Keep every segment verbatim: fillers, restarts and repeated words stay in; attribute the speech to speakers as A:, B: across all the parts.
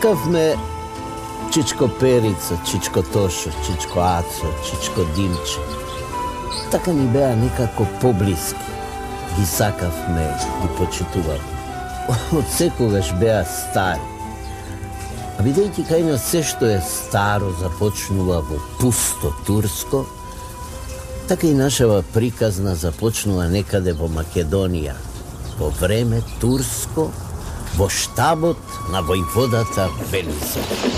A: Сакавме Чичко Перица, Чичко Тошо, Чичко Ацо, Чичко Димче. Така ни беа некако поблиски. Ги сакавме, ги почитувавме. Од секогаш беа стари. А бидејќи кај нас се што е старо започнува во пусто турско, така и нашава приказна започнува некаде во Македонија, во време турско, во штабот на војводата Велизар.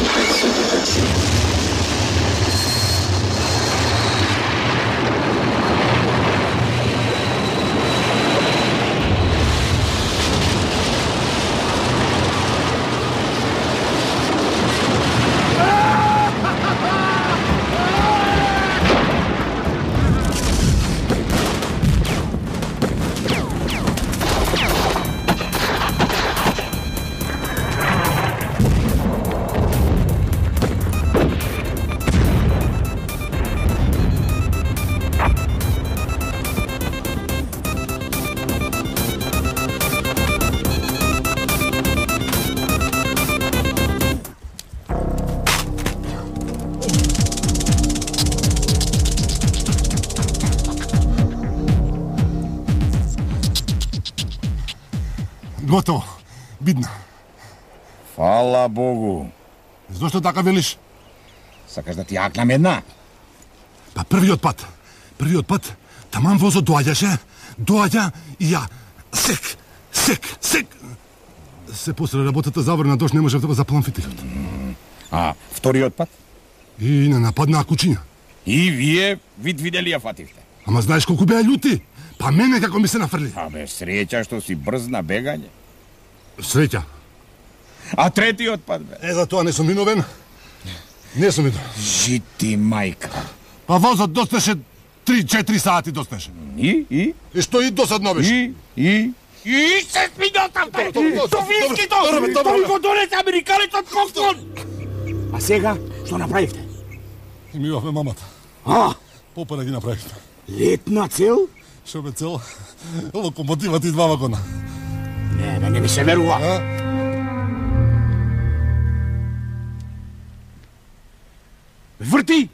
B: Готово. Видно.
C: Фала Богу.
B: Зошто така велиш?
C: Сакаш да ти јакнам една?
B: Па првиот пат, првиот пат, таман возот доаѓаше, доаѓа и ја сек, сек, сек. Се после работата заврна дош не можев да го запалам фитилот.
C: А вториот пат?
B: И не нападнаа кучиња.
C: И вие вид видели ја фативте.
B: Ама знаеш колку беа љути? Па мене како ми се нафрли.
C: Абе, среќа што си брз на бегање.
B: Среќа.
C: А третиот пат, бе?
B: Е, за тоа не сум виновен. Не сум виновен.
C: Жити мајка.
B: Па возот досташе три-четири сати досташе.
C: И, и?
B: И што и досадно беше?
C: И, и? И се минутавте! Со вискито! Тој го донесе американецот коктон! А сега, што направивте?
B: И ми имавме мамата.
C: А?
B: Попара ги направивме.
C: Летна цел?
B: Шо бе цел? Локомотивот и два вагона.
C: Не, бе, не ми се верува.
B: А?
C: Врти!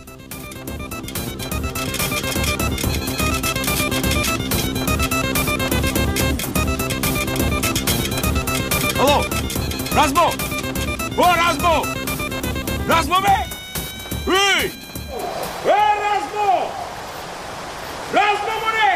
C: Ало! Размо! О, Размо! Размо, бе! Ей! Е, Размо! Размо, море!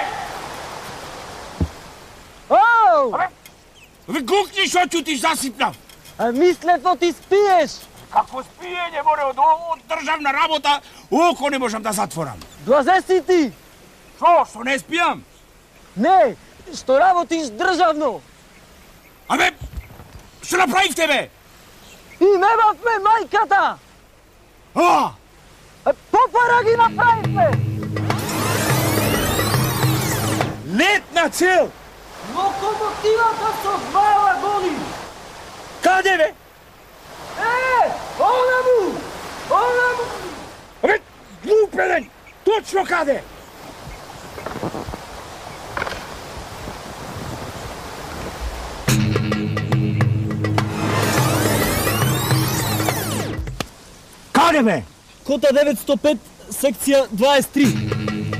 D: Оу!
C: Абе, абе, гукни, шо чутиш, засипнав!
D: А мислев ти спиеш!
C: Какво спиење, море, од, од државна работа, око не можам да затворам.
D: Блазе си ти!
C: Шо, што не спијам?
D: Не, што работиш државно!
C: Абе, што направивте, бе?
D: И немавме мајката!
C: А!
D: А, попара ги направивме!
C: Летна цел!
D: Локомотивата со два вагони!
C: Каде, бе?
D: Е, онаму! Онаму!
C: Абе, глупелен! Точно каде? Каде, бе?
D: Кота деветстотини и пет, секција дваесет и три.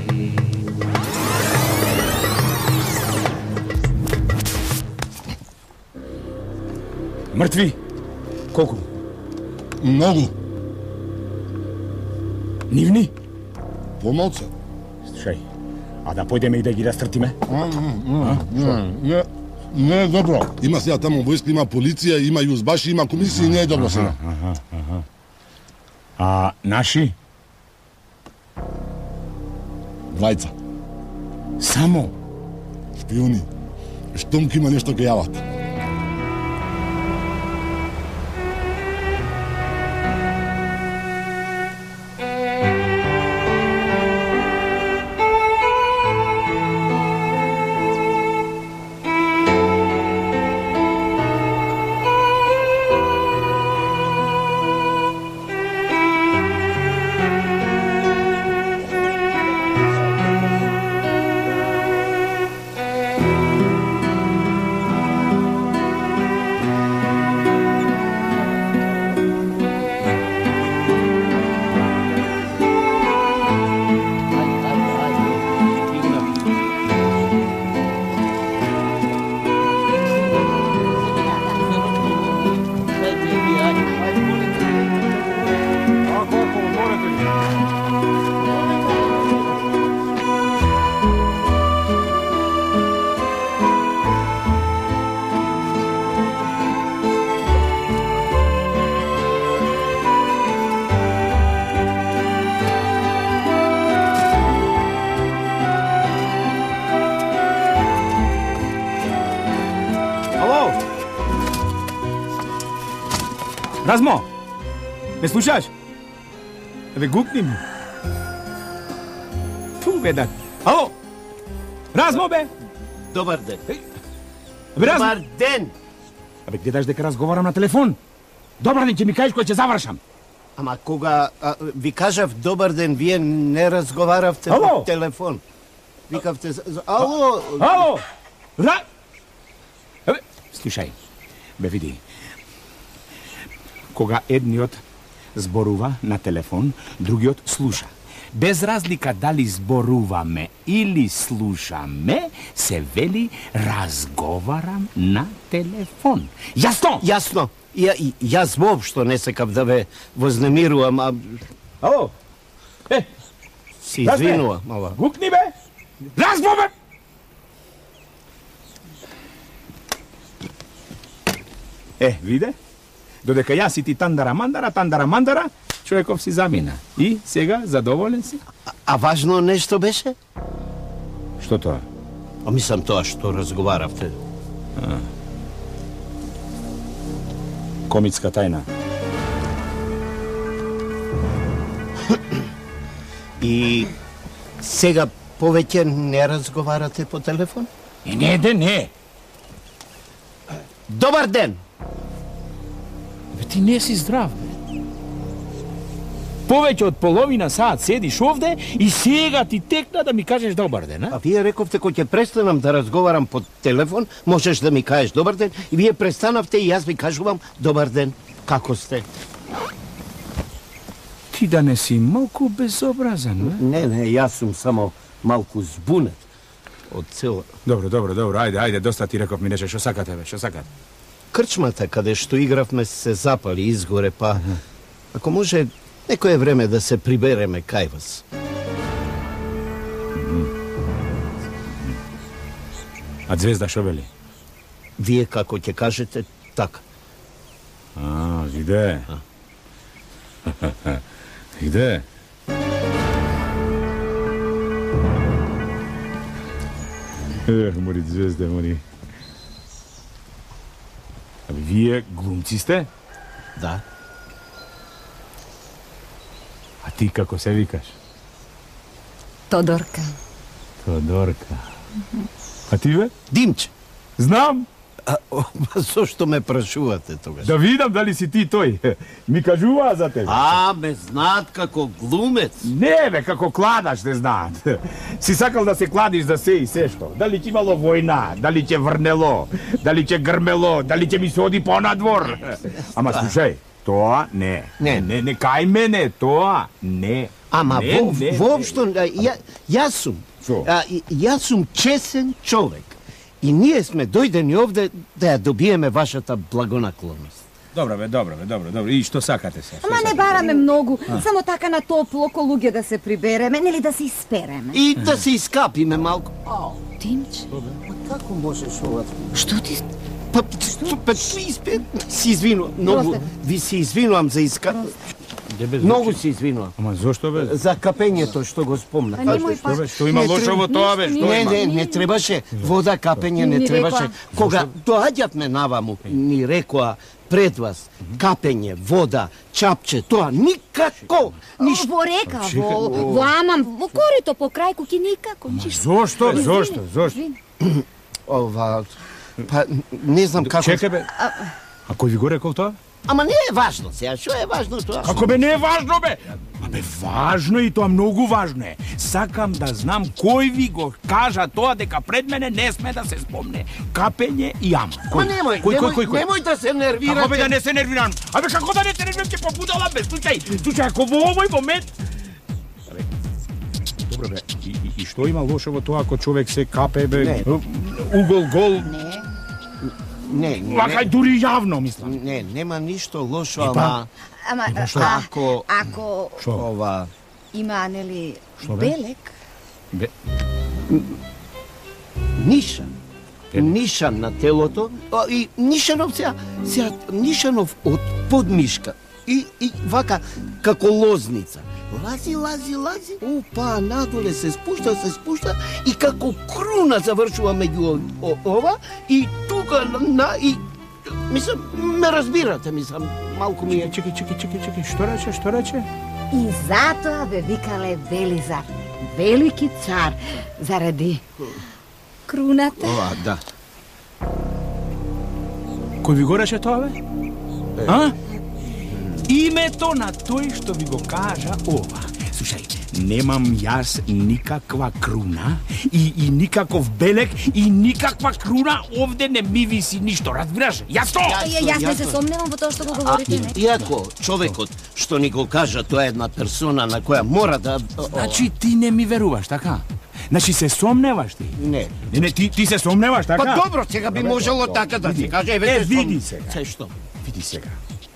C: Мртви? Колку?
B: Многу.
C: Нивни?
B: Помалце.
C: Слушај, а да појдеме и да ги растртиме?
B: Не, не е добро. Има сега таму војска, има полиција, има јузбаши, има комисија и не е добро сега.
C: А наши?
B: Двајца.
C: Само?
B: Шпиони. Штом ки има нешто ке јават.
C: Размо! Ме слушаш? Абе, гукни ми. Фу, бе, да. Ало! Размо, бе!
A: Добар ден.
C: Абе, Размо!
A: Добар ден!
C: Абе, гледаш дека разговарам на телефон? Добар ден, ќе ми кажеш кој ќе завршам.
A: Ама кога а, ви кажав добар ден, вие не разговаравте
C: Ало!
A: по телефон. Викавте... Ало!
C: Ало! Ра... Абе, слушај, бе, види. Кога едниот зборува на телефон, другиот слуша. Без разлика дали зборуваме или слушаме, се вели разговарам на телефон. Јасно?
A: Јасно. Ја, и, јас воопшто не сакав да ве вознемирувам, а...
C: Ало? Е,
A: Се извинува, мала.
C: гукни, бе! Размо, бе! Е, виде? Додека јас и ти тандара мандара, тандара мандара, човеков си замина. И сега задоволен си?
A: А, а важно нешто беше?
C: Што тоа?
A: А мислам тоа што разговаравте.
C: Комитска тајна.
A: И сега повеќе не разговарате по телефон?
C: И не, де, не.
A: Добар ден!
C: Бе, ти не си здрав, бе. Повеќе од половина саат седиш овде и сега ти текна да ми кажеш добар ден, а?
A: А вие рековте кој ќе престанам да разговарам по телефон, можеш да ми кажеш добар ден, и вие престанавте и јас ви кажувам добар ден. Како сте?
C: Ти да не си малку безобразен, бе?
A: Не, не, јас сум само малку збунет од цела.
C: Добро, добро, добро, ајде, ајде, доста ти реков ми неше, што сакате, бе, што сакате?
A: Крчмата каде што игравме се запали изгоре, па ако може некое време да се прибереме кај вас.
C: А Звезда шо вели?
A: Вие како ќе кажете, така.
C: А, иде. Иде. Ех, мори Звезде, мори. Абе, вие глумци сте?
A: Да.
C: А ти како се викаш?
E: Тодорка.
C: Тодорка. А ти, бе?
A: Димче,
C: Знам.
A: а, о, зошто ме прашувате тогаш?
C: Да видам дали си ти тој. Ми кажуваа за тебе.
A: А, ме знаат како глумец.
C: Не, бе, како кладаш не знаат. Си сакал да се кладиш за се и се што. Дали ќе имало војна, дали ќе врнело, дали ќе грмело, дали ќе ми се оди понадвор. Ама слушај, тоа не.
A: Не.
C: не, не кај мене, тоа не.
A: Ама
C: не,
A: во,
C: не,
A: воопшто, а, ја, јас сум,
C: Шо?
A: а, и- јас сум чесен човек. И ние сме дојдени овде да ја добиеме вашата благонаклонност.
C: Добро, бе, добро, бе, добро, добро. И што сакате се?
E: Ама не бараме многу, само така на топло, ко луѓе да се прибереме, нели да се испереме.
A: И да се искапиме малку.
E: Тимче,
A: Како можеш ова?
E: што ти...
A: Па, па, испе, си извинувам, многу,
E: Просте.
A: ви се извинувам за искап... Многу се извинувам.
C: Ама зошто, бе?
A: За капењето што го спомна.
E: Па немој
C: Што, бе,
E: пак.
C: што има
A: Не
C: лошо во тоа, бе?
E: Ништо
C: Што
A: Не,
C: има?
A: не, не требаше вода капење, не
E: Ни
A: требаше.
E: рекоа.
A: Кога доаѓавме наваму, ни рекоа пред вас капење, вода, чапче, тоа никако, ништо.
E: Во река, во, во Амам, во корито по крај куќе никако, ништо.
C: Зошто? Зошто? Зошто?
E: Извини.
A: Ова, па не знам како.
C: Чекај, бе. А кој ви го рекол тоа?
A: Ама не е важно сега, што е важно тоа?
C: Како бе, не е важно, бе? Абе, важно и тоа многу важно е. Сакам да знам кој ви го кажа тоа дека пред мене не сме да се спомне. Капење и ама.
A: Ма немој,
C: кој,
A: немој,
C: кој, кој, кој?
A: немој да се
C: Како бе
A: нервирате.
C: да не се нервирам? Абе, како да не се нервирам, ќе побудала, бе, слушај, слушај, ако во овој момент... Абе, добро, бе, и, и, и што има лошо во тоа ако човек се капе, бе,
A: Не.
C: угол, гол,
A: Не, не,
C: вака дури јавно, мислам.
A: не, нема ништо лошо,
C: Епа.
A: ама
E: Ама,
C: што?
E: а,
A: Ако-
E: ако
C: Што?
A: ова
E: има, нели,
C: Што, бе?
E: белек,
C: Бе,
A: нишан.
C: Еле.
A: Нишан на телото, а, и нишанов сега, сега нишанов од подмишка. И, и вака, како лозница. Лази, лази, лази, опа, надоле се спушта, се спушта и како круна завршува меѓу о- о- ова и тука на, и Мислам, ме разбирате, мислам, малку ми е...
C: Чекай, чекай, чекай, чекай, што рече, што рече?
E: И затоа бе викале Велизар, велики цар, заради круната.
A: Ова, да.
C: Кој ви го рече тоа, бе? А? Името на тој што ви го кажа ова. Слушај, немам јас никаква круна и, и никаков белек и никаква круна овде не ми виси ништо, разбираш? Јасно?
E: Ја, јас не се сомневам во тоа што го
A: А,
E: говорите,
A: и,
E: не?
A: иако човекот што ни го кажа, тоа е една персона на која мора да...
C: Значи ти не ми веруваш, така? Значи се сомневаш ти?
A: Не.
C: Не, не, ти, ти се сомневаш, така?
A: Па добро, сега би можело така да се каже.
C: Е, види сега.
A: Се што?
C: Види сега.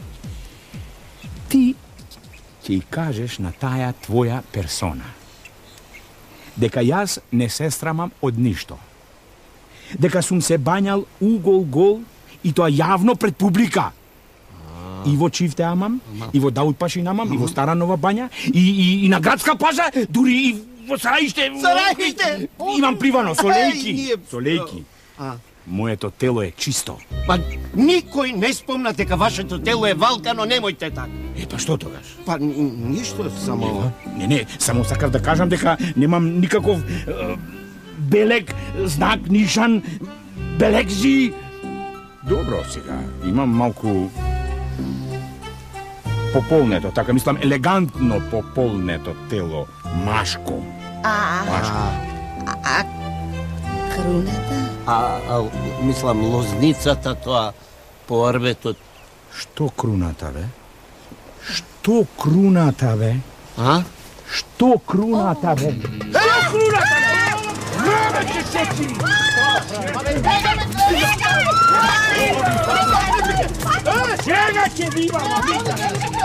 C: Ти ќе кажеш на тая твоја персона дека јас не се срамам од ништо. Дека сум се бањал угол гол и тоа јавно пред публика. И во Чифте Амам, и во Даут Пашин Амам, и во Стара Нова Бања, и, и, и на градска пажа, дури и во Сараиште.
A: Сараиште!
C: Имам привано со лејки.
A: Еј, ние-
C: Со лејки.
A: А.
C: Моето тело е чисто.
A: Па никој не спомна дека вашето тело е валкано, немојте така.
C: Е, па што тогаш?
A: Па н- ништо, само...
C: Не, не, само сакав да кажам дека немам никаков е, белек, знак, нишан, белекзи. Добро сега, имам малку пополнето, така мислам елегантно пополнето тело, машко.
E: А,
C: Машко.
E: а, а круната?
A: А, а мислам, лозницата тоа по орбетот.
C: Што круната, бе? Што круната, бе?
A: А?
C: Што круната, бе? Што круната, бе? Време ќе сечи! Сега ќе ви имам, вика!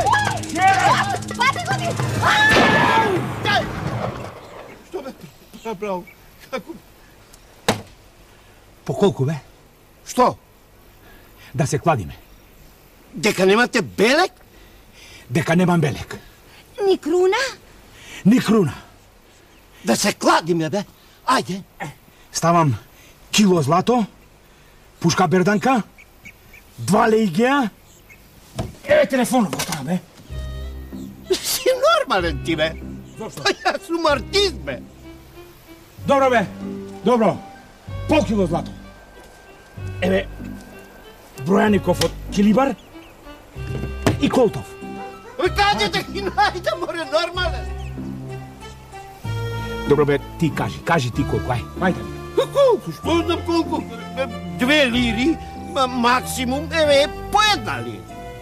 A: Што бе? Направо. Како?
C: По колку, бе?
A: Што?
C: Да се кладиме.
A: Дека немате белек?
C: Дека немам белек.
E: Ни круна?
C: Ни круна.
A: Да се кладиме, бе? Ајде.
C: Ставам кило злато, пушка берданка, два лејгеа. Еве телефонот го тоа, бе.
A: Си нормален ти, бе.
C: Зошто?
A: Па јас сум артист, бе.
C: Добро, бе. Добро. Пол кило злато. Еве, Бројаников од Килибар и Колтов.
A: Ој, каде да ги најда, море, нормален.
C: Добро, бе, ти кажи, кажи ти колку, ај, ајде.
A: Колку, што знам колку? Две лири, ма, максимум, еве, по една лира.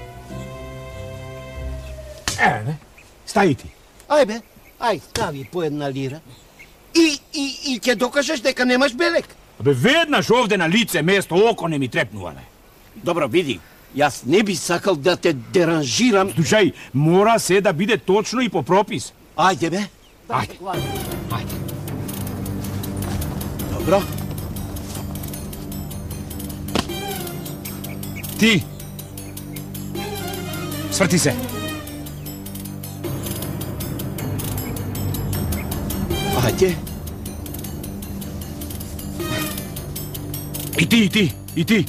C: Еве, бе, стаи ти.
A: Ај, бе, ај, стави по една лира. И, и, и ќе докажеш дека немаш белек.
C: Бе, веднаш овде на лице место око не ми трепнува, бе.
A: Добро, види, јас не би сакал да те деранжирам.
C: Слушај, мора се да биде точно и по пропис.
A: Ајде, бе.
C: Ајде, ајде.
A: Добро.
C: Ти, сврти се.
A: Ајде.
C: И ти, и ти, и ти.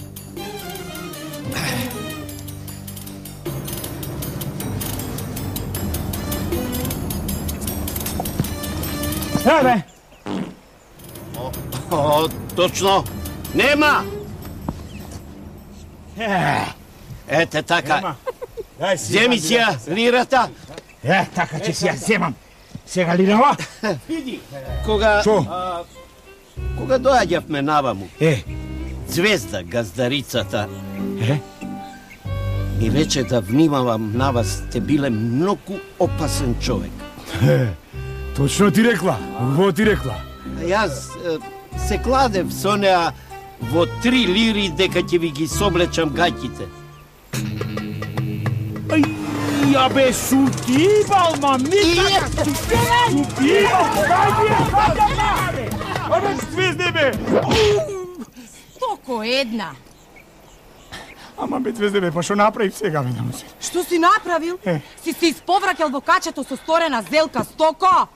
C: Еве, бе.
A: О, точно. Нема.
C: Е,
A: Ете така.
C: нема. Дај си.
A: Земи си ја лирата.
C: Е, така ќе си ја земам. Сега лирава?
A: Кога...
C: Шо?
A: а, Кога доаѓавме наваму,
C: Е,
A: Звезда, газдарицата,
C: е,
A: ми рече да внимавам на вас, сте биле многу опасен човек.
C: точно ти рекла, во ти рекла.
A: А јас е, се кладев со неа во три лири дека ќе ви ги соблечам гаќите.
C: Ај, ја бе сутибал, мамика! Сутибал, дај ми ја паѓа, бе! Абе, Звезде, бе!
F: Токо една.
C: Ама, бе, Звезде, бе, па шо направив сега, бе, да му се?
F: Што си направил?
C: Е.
F: Си се исповраќал во качето со сторена зелка стоко?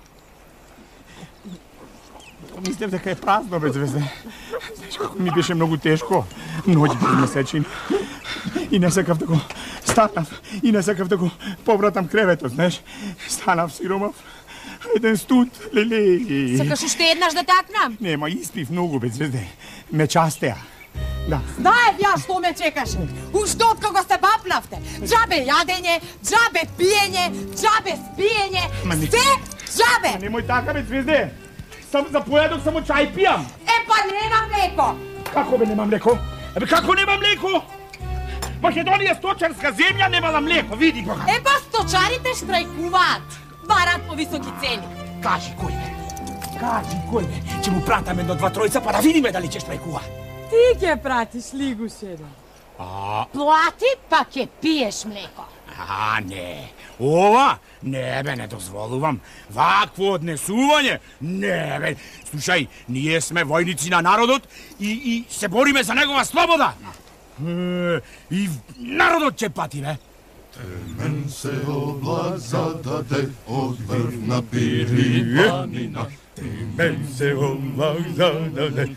C: Мислев дека е празно, бе, Звезде. Знаеш како ми беше многу тешко. Ноќи пред месечини. И не сакав да го станав, и не сакав да го повратам креветот, знаеш. Станав сиромав. Еден студ, леле.
F: Сакаш уште еднаш да такнам?
C: Нема, испив многу, бе, звезде. Ме частеа. Да.
F: Знаев ја што ме чекаше. Уште од кога се бапнавте. Джабе јадење, джабе пиење, джабе спиење. Се джабе.
C: Немој така, бе, звезде. Сам за појадок само чај пијам.
F: Е, па нема млеко.
C: Како бе нема млеко? Ебе, како нема млеко? Македонија сточарска земја немала млеко, види го.
F: Е, па сточарите штрајкуваат. Барат по високи цени.
C: Кажи кој бе. Кажи кој бе. Ќе му пратаме едно два тројца па да видиме дали ќе штрајкува.
F: Ти ќе пратиш лигушеда.
C: А,
F: Плати, па ќе пиеш млеко.
C: а не. Ова? Не бе, не дозволувам. Вакво однесување? Не бе. Слушај, ние сме војници на народот и, и се бориме за негова слобода. Е, и народот ќе пати, бе.
B: Темен се облак зададе од врвна пирипанина.
C: Темен се облак зададе.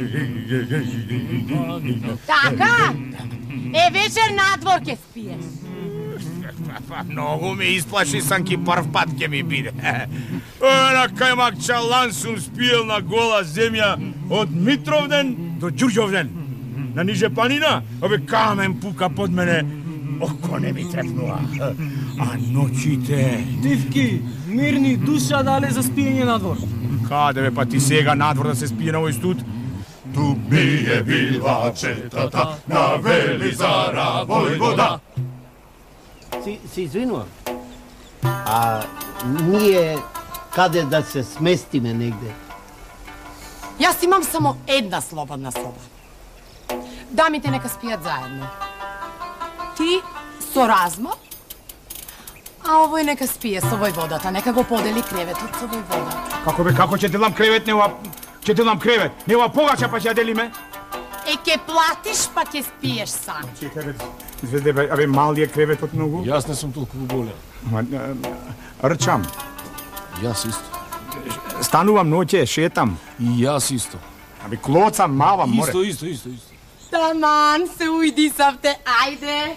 F: Така? Е, вечер надвор ќе спиеш.
C: Па, многу ме исплаши, санки прв пат ќе ми биде. На кајмак чалан сум спиел на гола земја од Митровден до Ѓурѓовден. На ниже планина, обе камен пука под мене, око не ми трепнува. А ноќите...
D: Дивки, мирни, душа дале за спиење надвор.
C: Каде бе, па ти сега надвор да се спие на овој студ?
B: Ту ми е била четата на Велизара војвода.
A: Си, си извинувам. А ние каде да се сместиме негде?
F: Јас имам само една слободна соба. Дамите нека спијат заедно. Ти со Размо, а овој нека спие со војводата, нека го подели креветот со војводата.
C: Како бе, како ќе делам кревет, нева... Ќе делам кревет, нева погача па ќе ја делиме?
F: Е, ке платиш, па ќе спиеш сам.
C: Чекај бе, звезде бе, абе мал е креветот многу?
G: Јас не сум толку голем.
C: Ма, рчам.
G: Јас исто.
C: Станувам ноќе, шетам.
G: И јас исто.
C: Абе клоцам, мавам, море.
G: Исто, исто, исто, исто.
F: Таман, се ујдисавте, ајде.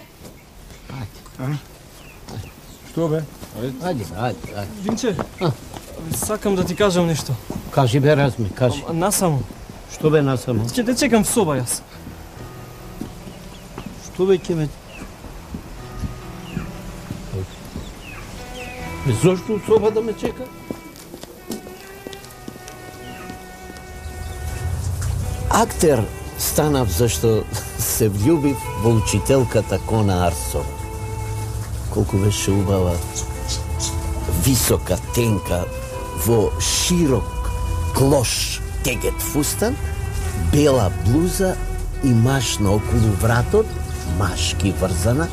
C: Што бе?
A: Ајде, ајде, ајде.
D: Винче, сакам да ти кажам нешто.
A: Кажи бе, Разме, кажи.
D: А, насамо.
A: Што бе насамо?
D: Ќе те чекам в соба јас.
A: Што бе ќе ме... Бе, зошто у соба да ме чека? Актер станав зашто се влюбив во учителката Кона Арсова. Колку беше убава, висока, тенка, во широк клош тегет фустан, бела блуза и машна околу вратот, машки врзана,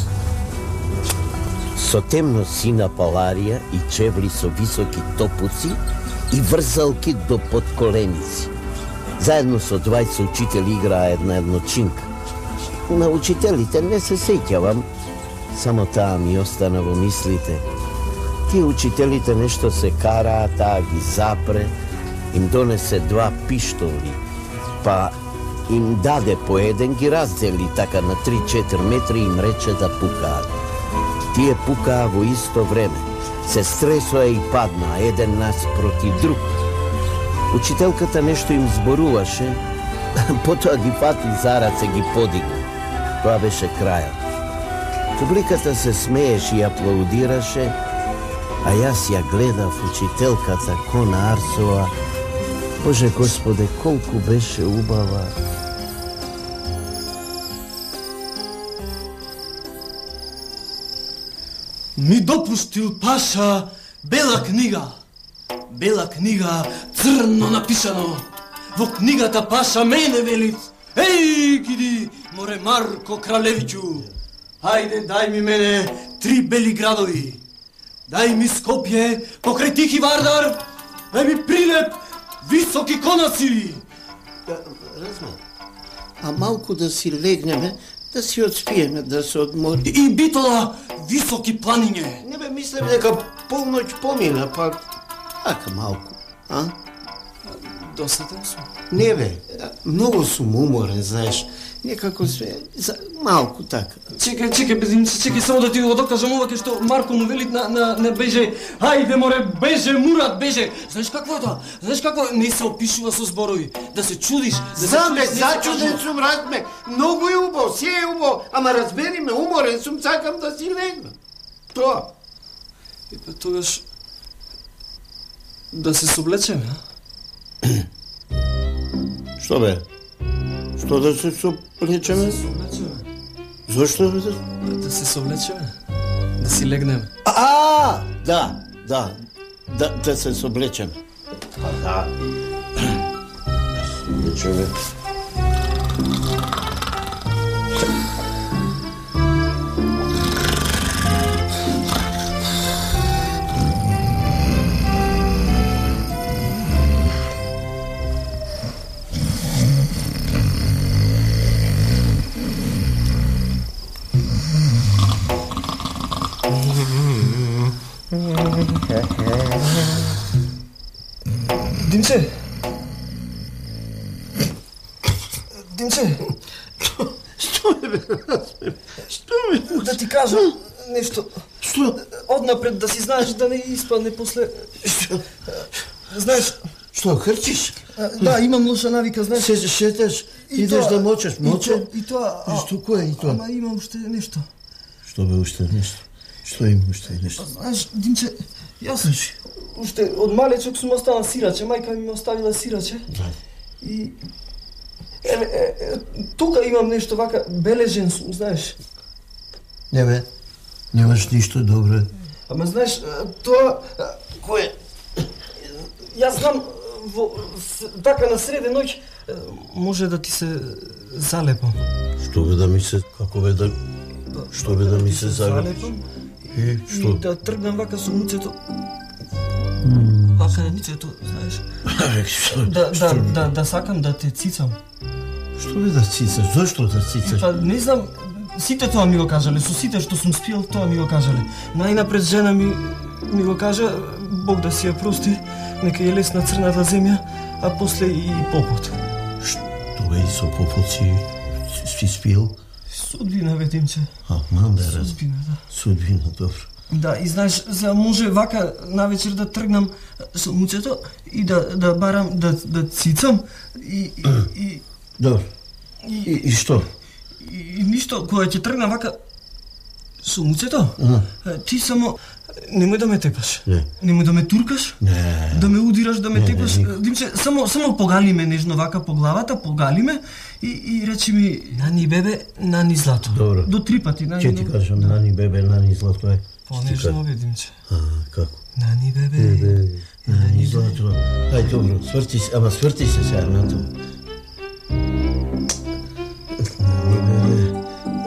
A: со темно сина паларија и чевли со високи топуци и врзалки до подколеници. Заедно со двајца учители играа една едночинка. На учителите не се сеќавам, само таа ми остана во мислите. Тие учителите нешто се караа, таа ги запре, им донесе два пиштоли, па им даде по еден, ги раздели така на три-четири метри и им рече да пукаат. Тие пукаа во исто време, се стресоа и паднаа еден наспроти друг. Учителката нешто им зборуваше, потоа ги фати за раце, ги подигна. Тоа беше крајот. Публиката се смееше и аплаудираше, а јас ја гледав учителката Кона Арсова. Боже Господе, колку беше убава.
H: Ми допустил паша бела книга. Бела книга, црно напишано. Во книгата паша мене велит. Еј, киди, море Марко Кралевичу. Хајде, дај ми мене три бели градови. Дај ми Скопје, покрај Тихи Вардар. Дај ми Прилеп, високи конаци.
A: Разме, а малку да си легнеме, да си одспиеме, да се одмори.
H: И Битола, високи планиње.
A: Не бе, мислев дека полноќ помина, па така малку, а?
D: Досетен сум.
A: Не бе, много сум уморен, знаеш. Некако сме малку така.
H: Чекај, чекај, Димче, чекај само да ти го докажам оваке што Марко му велит на, на, на беже. Хајде, море, беже, Мурат, беже. Знаеш какво е тоа? Знаеш какво не се опишува со зборови? Да се чудиш, да се
A: Знам бе,
H: чудиш,
A: зачуден сум, разбе. Многу е убаво, си е убаво, ама разбери ме, уморен сум, сакам да си легна. Тоа.
H: И па тогаш да се соблечеме, а?
A: Што бе? Што да се соблечеме?
H: Да се соблечеме.
A: Зошто бе?
H: Да се соблечеме. Да си легнеме.
A: А, да, да. Да, да се соблечеме. А, да. Да се соблечеме.
H: Димче! Димче!
A: Што бе, што бе?
H: Да ти кажам нешто.
A: Што?
H: Однапред да си знаеш да не испадне после...
A: Што?
H: Знаеш...
A: Што, хрчиш?
H: Да, имам лоша навика, знаеш...
A: Се шеташ, идеш да мочеш, моче?
H: И тоа...
A: И што, кој е и тоа?
H: Ама имам уште нешто.
A: Што бе уште нешто? Што има уште нешто?
H: Знаеш, Димче, јас уште од малечок сум останал сираче, мајка ми ме оставила сираче.
A: Да.
H: И... Еве, е, е, тука имам нешто вака, бележен сум, знаеш.
A: Не бе, немаш ништо добро.
H: Ама знаеш, тоа...
A: Кој?
H: Јас знам, во, с, така на среде ноќ, може да ти се залепам.
A: Што бе да ми се, како бе да... Што бе да ми се залепам? Е, што?
H: И да тргнам вака со муцето. Вака на муцето, знаеш.
A: Што?
H: Да, да, да, да сакам да те цицам.
A: Што бе да цицаш? Зошто да цицаш?
H: Па не знам, сите тоа ми го кажале, со сите што сум спиел тоа ми го кажале. Најнапред жена ми ми го кажа, Бог да си ја прости, нека е лесна црната земја, а после и попот.
A: Што бе и со попот си си спиел?
H: Судбина, бе, Димче.
A: А, мам бе, раз.
H: Судбина, да.
A: Судбина, добро.
H: Да, и знаеш, за може вака навечер да тргнам со муцето и да да барам да да цицам и и, и
A: Добро. И, и што?
H: И, и ништо, кога ќе тргнам вака со муцето, ти само немој да ме тепаш.
A: Не.
H: Немој да ме туркаш.
A: Не.
H: Да ме удираш, да ме
A: Не,
H: тепаш.
A: не, никак.
H: Димче, само само погали ме нежно вака по главата, погали ме и и речи ми нани бебе, нани злато.
A: Добро.
H: До три пати, нани.
A: Ќе ти кажам, нани бебе, нани злато е.
H: Понежно бе, Димче.
A: А, како?
H: Нани бебе.
A: Бебе, нани злато. Ај, добро, сврти се, ама сврти се сега на тоа. Нани бебе.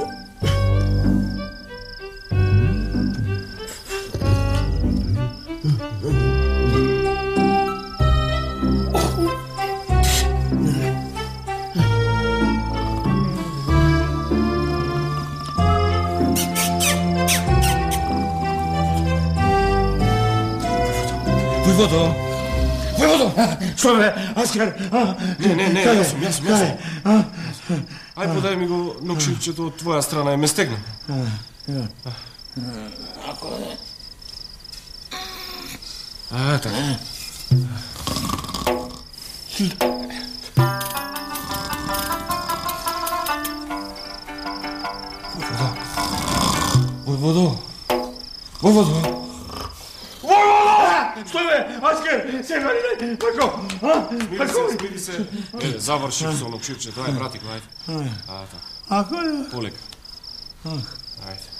C: Војводо! Војводо! Што бе, Аскер?
G: Не, не, не, јас сум, јас сум, јас сум. Ај подај ми го нокшилчето од твоја страна, е ме стегна.
A: Ако не.
G: А, така. Војводо! Војводо!
C: Што бе, Аскер? Сега ли? Како?
G: Смири се, смири се. Е, заврши со нокшилчето, ај, брати го, ајде. А, така.
A: Ако не.
G: Полека. Ајде.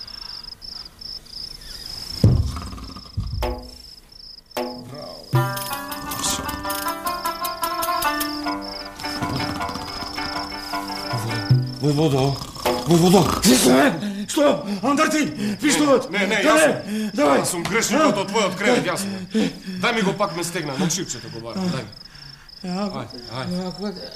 G: Војводо! Војводо!
C: Што? Андарти, пиштолот!
G: Не, не, јас сум.
C: Давај!
G: Јас сум грешникот од твојот кревет, јас сум. Дај ми го пак ме стегна, нокшилчето го барам, дај ми. Ајде, ајде.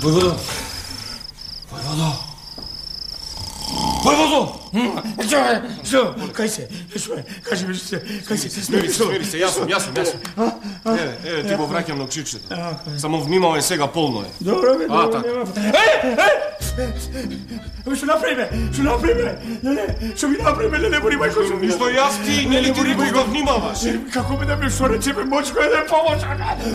H: Војводо! Војводо! Војводо! Што е? Што? Кај се? Што е? Кажи ми што е? Кај се?
G: Смири се, смири се, јас сум, јас сум, јас сум. Еве, еве, ти го враќам на кшичето. Само внимавај сега, полно е.
H: Добро, бе,
G: А,
H: добро,
G: така.
H: нема... Е, е! Што направи, бе? Што направи, бе? Леле, што ми направи, бе, леле, бори мајко што ми...
G: Што јас ти, нели ти реков да внимаваш?
H: Како ме да ме што рече, бе, мочко е да ме помоша.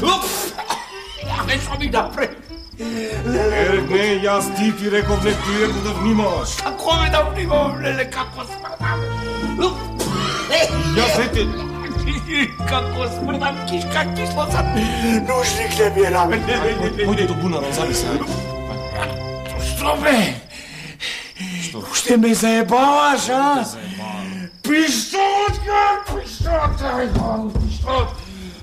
H: Што ми направи?
G: Е, не, јас ти ти реков, не ти реков да внимаваш.
H: Како ме да внимавам, леле, како смрдам?
G: Јас не те...
H: Како смрдам, кишка, кислоца. Нушник не ми е рамен.
G: Појде до бунара, заби се.
H: Што бе?
G: Што?
H: Уште ме заебаваш, а? Пиштотка, пиштотка, пиштот.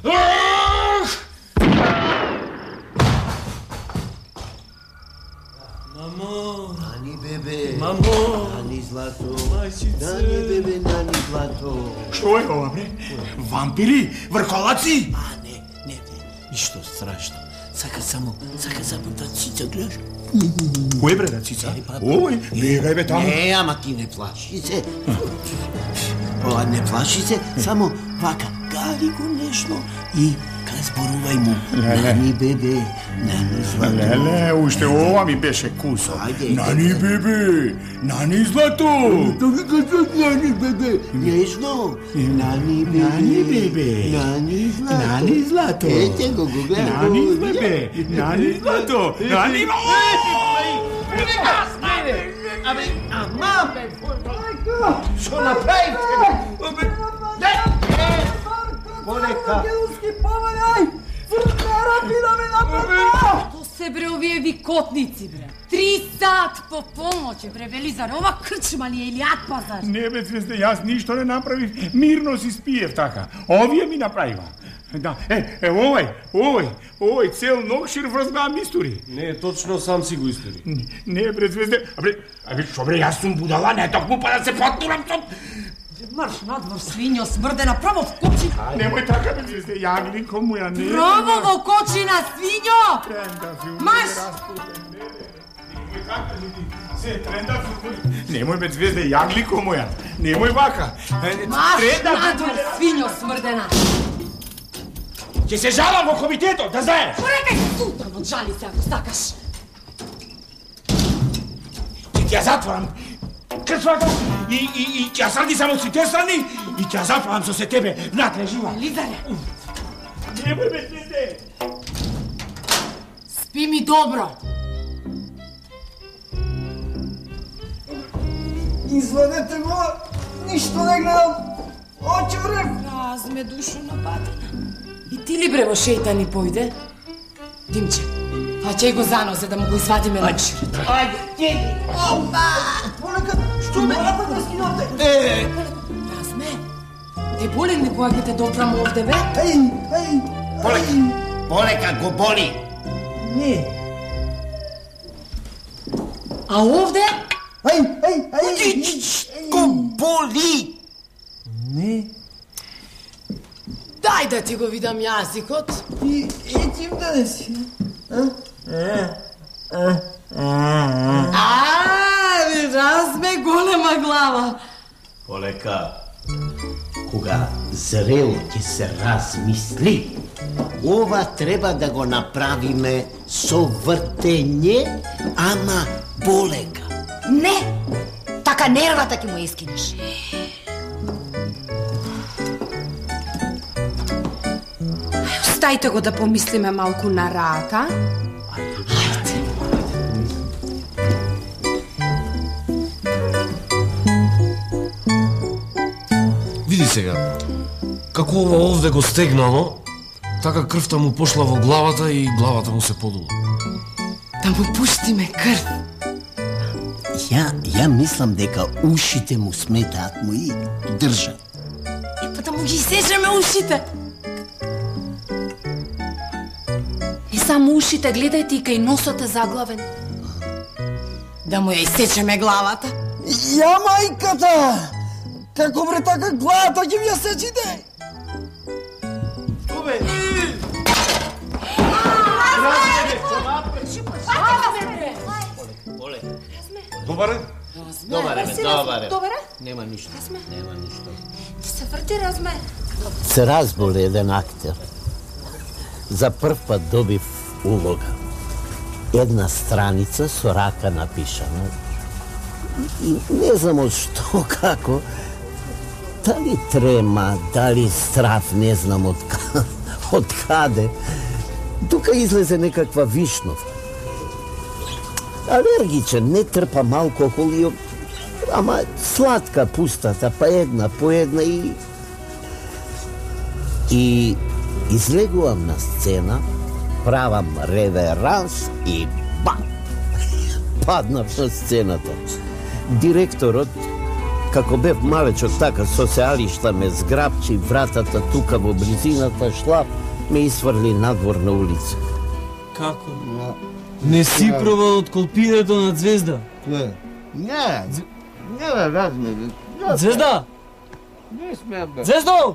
H: Мамо!
A: Нани, бебе!
H: Мамо!
A: Нани, злато!
H: Мајчице!
A: Нани, бебе, нани, злато!
H: Што е ова, бре? Вампири? Врколаци?
A: А, не, не, не, ништо страшно. Сака само, сака само да цица, гледаш?
H: Кој бре да цица? Овој, бегај бе таму.
A: Не, ама ти не плаши се. Ова не плаши се, само вака, гари го нешто и кај зборувај му. Нани, бебе, нани, злато.
H: Леле, уште ова ми беше кусо.
A: Ајде,
H: Нани бебе, нани злато.
A: Тој како нани, бебе, нешто? Нани, бебе,
H: Нани бебе.
A: нани, злато.
H: Нани злато.
A: Ете го, го гледам.
H: Нани бебе, нани злато. Нани
A: Абе, ама, бе, што направите? Полека.
F: То се бре овие викотници, бре. Три сат по помоќ, бре, Велизар. Ова крчма ли е или ад пазар?
H: Не бе, звезде, јас ништо не направив. Мирно си спиев така. Овие ми направива. Да, е, е, овој, овој, овој цел нокшир врзгаа мистури.
G: Не, точно сам си го истори.
H: Не, не бре, звезде, абе, абе, што бре, јас сум будала, не токму па да се потурам со...
F: Марш надвор, свињо, смрдена, право в кочина.
H: Немој така, бе, звезде, јаглинко моја, не...
F: Право во кочина, свињо! Марш!
H: Немој така, се тренда... Немој, бе, звезде, јаглинко моја, немој вака.
F: Марш надвор, свињо, смрдена!
H: Ќе се жалам во комитетот, да знаеш!
F: Порекај сутра, жали се ако сакаш.
H: Ќе ти ја затворам крчвата и, и, и ќе ја садисам од сите страни и ќе ја запалам со се тебе внатре жива.
F: Лизаре!
H: Немој бе, звезде!
F: Спи ми добро.
I: Извадете го, ништо не гледам. Очурев!
F: Разме душо нападена. И ти ли бре во шејтани појде? Димче, фаќај го зано за да му го извадиме нокширот.
I: Ајде, теги! Оба! Полека, што ме напад да скиноте? Е!
F: Разме, те болен ли кога ќе те допрам овде, бе?
I: Еј, еј!
A: Полека, полека, го боли.
I: Не.
F: А овде?
I: Еј, еј, еј!
A: Го боли.
I: Не.
F: Дај да ти го видам јазикот.
I: И етим да не си.
F: А, разме голема глава.
A: Полека, кога зрел ќе се размисли, ова треба да го направиме со вртење, ама полека.
E: Не, така нервата ќе му искинеш.
F: Оставите го да помислиме малку на рака.
G: Види сега, како ова овде го стегнало, така крвта му пошла во главата и главата му се подула.
F: Да му пуштиме крв.
A: Ја, ја мислам дека ушите му сметаат му и држат.
F: И па да му ги изсечеме ушите. Не само ушите, гледајте и кај носот е заглавен. Да му ја изсечеме главата.
I: Ја мајката! Како бре така главата ќе ми ја сечите?
F: Разме!
B: Добар е?
A: Добар е, бе, добар е.
E: Добар е?
A: Нема ништо, нема ништо.
E: Се врти Разме.
A: Се разболе еден актер. За прв пат добив улога. Една страница со рака напишана. И не знам од што, како, дали трема, дали страв, не знам од, од каде, тука излезе некаква вишновка. Алергичен, не трпа алкохол и ама сладка пустата, па една по една и... И излегувам на сцена, правам реверанс и бам! Паднав на сцената. Директорот, како бев малечок така социалишта ме зграбчи вратата тука во близината шлап, ме изфрли надвор на улица.
H: Како? Не си пробал од колпидето на Звезда?
A: Не, не, не бе, Разме.
H: Звезда!
A: Не смеам бе.
H: Звездо!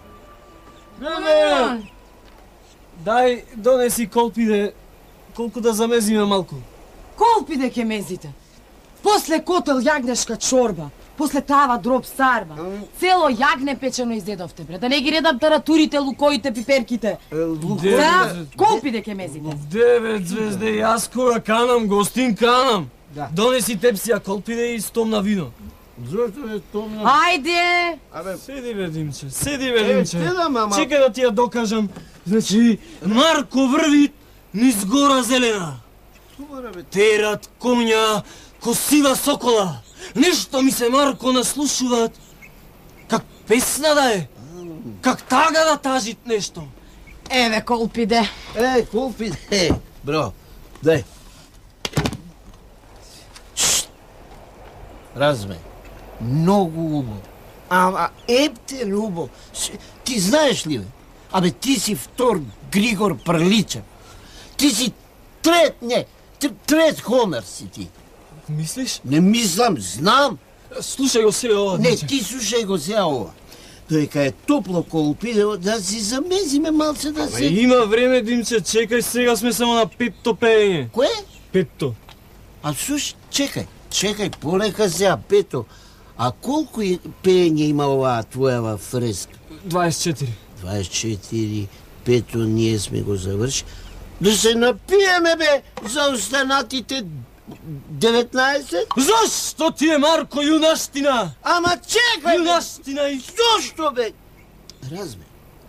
H: Дај, донеси колпиде, колку да замезиме малку.
F: Колпиде ке мезите. После котел јагнешка чорба, после тава дроб сарба. Цело јагне печено изедовте, бре. Да не ги редам таратурите, лукоите, пиперките. Да, колпиде ке мезите.
H: Девет звезде, јас кога канам, гостин канам. Донеси тепсија колпиде и стом на вино.
A: Зошто е томна?
F: Ајде!
H: Седи бе, Димче, седи бе, Димче.
A: седам, ама-
H: Чекај да ти ја докажам. Значи, Марко врви низ гора зелена. Терат конја ко сива сокола. Нешто ми се, Марко, наслушуваат. Как песна да е. Как тага да тажит нешто.
F: Еве колпиде.
A: Е, купи, е, бро, дај. Шт. Разме, многу убаво. Ама ептен убаво. Ш- Ти знаеш ли, бе? Абе, ти си втор Григор Прличев. Ти си трет, не, тр- трет Хомер си ти.
H: Мислиш?
A: Не мислам, знам.
H: Слушај го себе ова,
A: Не,
H: Димче.
A: ти слушај го сега ова. Доека е топло колпидево, да си замезиме малце да
H: Ма
A: се...
H: има време, Димче, чекај, сега сме само на петто пеење.
A: Кое?
H: Петто.
A: А слуш, чекај, чекај, полека сега, пето. А колку е- пеење има оваа твојава фреска?
H: дваесет и четири.
A: дваесет и четири, пето, ние сме го заврши. Да се напиеме, бе, за останатите деветнаесет?
H: Зошто ти е, Марко, јунаштина?
A: Ама чекај, бе!
H: Јунаштина и...
A: Зошто, бе? Разме.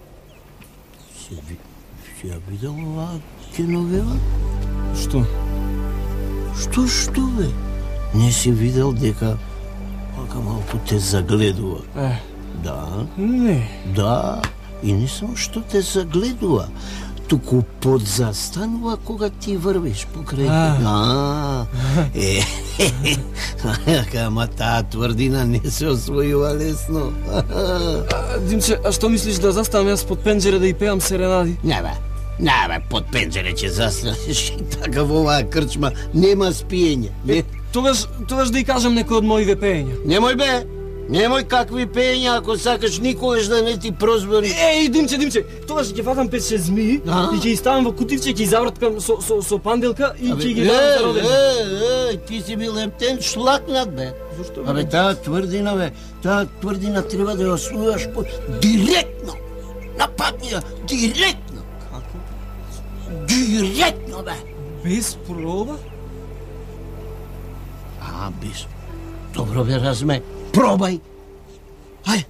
A: Си, ви- си ја видел оваа киновела?
H: Што?
A: Што, што, бе? Не си видел дека вака малку те загледува?
H: Е,
A: Да,
H: не.
A: да. И не само што те загледува, туку подзастанува кога ти врвиш покрај. А, е, ама таа тврдина не се освојува лесно.
H: А, Димче, а што мислиш да заставам јас под пенџере да и пеам серенади?
A: Не бе, не бе, под пенџере ќе застанеш и така во оваа крчма нема спиење. Не,
H: Тогаш, тогаш да и кажам некој од моите пеења.
A: немој бе, немој какви пеења ако сакаш никогаш да не ти прозбори.
H: Еј, Димче, Димче, тогаш ќе фатам пет-шест змии
A: А?
H: и ќе ги ставам во кутивче, ќе ги заврткам со, со, со панделка и ќе ги
A: е,
H: дадам за роден.
A: е, е, ти си бил ептен шлакнат, бе.
H: Зошто, бе?
A: Абе, таа тврдина, бе, таа тврдина треба да ја освојаш по... директно. Нападни ја, директно.
H: Како?
A: Директно, бе.
H: Без проба?
A: А, без... Добро, бе, Разме, пробај. Ај.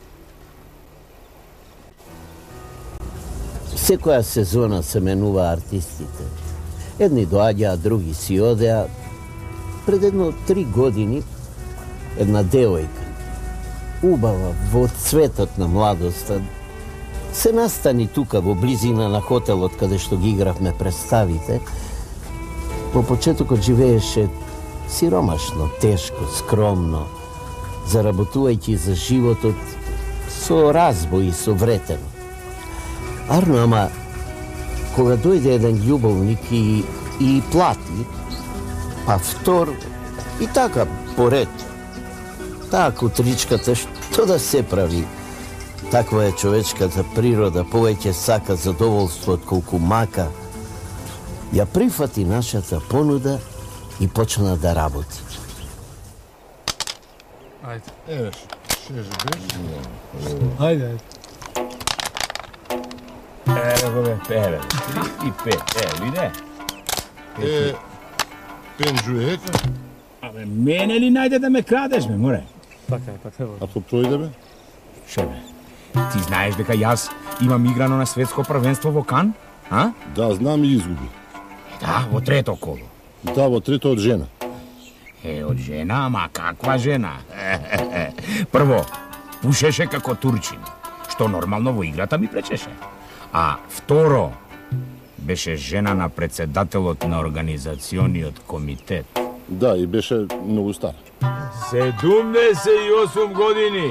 A: Секоја сезона се менува артистите. Едни доаѓаа, други си одеа. Пред едно три години една девојка, убава, во цветот на младоста, се настани тука во близина на хотелот каде што ги игравме представите. По почетокот живееше сиромашно, тешко, скромно, заработувајќи за животот со разбој и со вретено. Арно, ама, кога дојде еден љубовник и, и плати, а втор, и така, поред, таа кутричката, што да се прави? Таква е човечката природа, повеќе сака задоволство од колку мака. Ја прифати нашата понуда и почна да работи.
B: Ajde. Evo, šeže beži.
D: Ajde, ajde.
C: Evo ga, pere, tri i pet, evo, vide?
B: E, penžujet.
C: Абе, мене ли најде да ме крадеш, ме, море?
D: Така е, така е.
B: A to projde, be?
C: Ше, бе, ти знаеш дека јас имам играно на светско првенство во Кан? А?
B: Da, znam i izgubi.
C: Да, во трето коло.
B: Da, во трето од жена.
C: Е, од жена, ама каква жена? Прво, пушеше како турчин, што нормално во играта ми пречеше. А второ, беше жена на председателот на организациониот комитет.
B: Da, i beše mnogo stara.
C: седумдесет и осум години.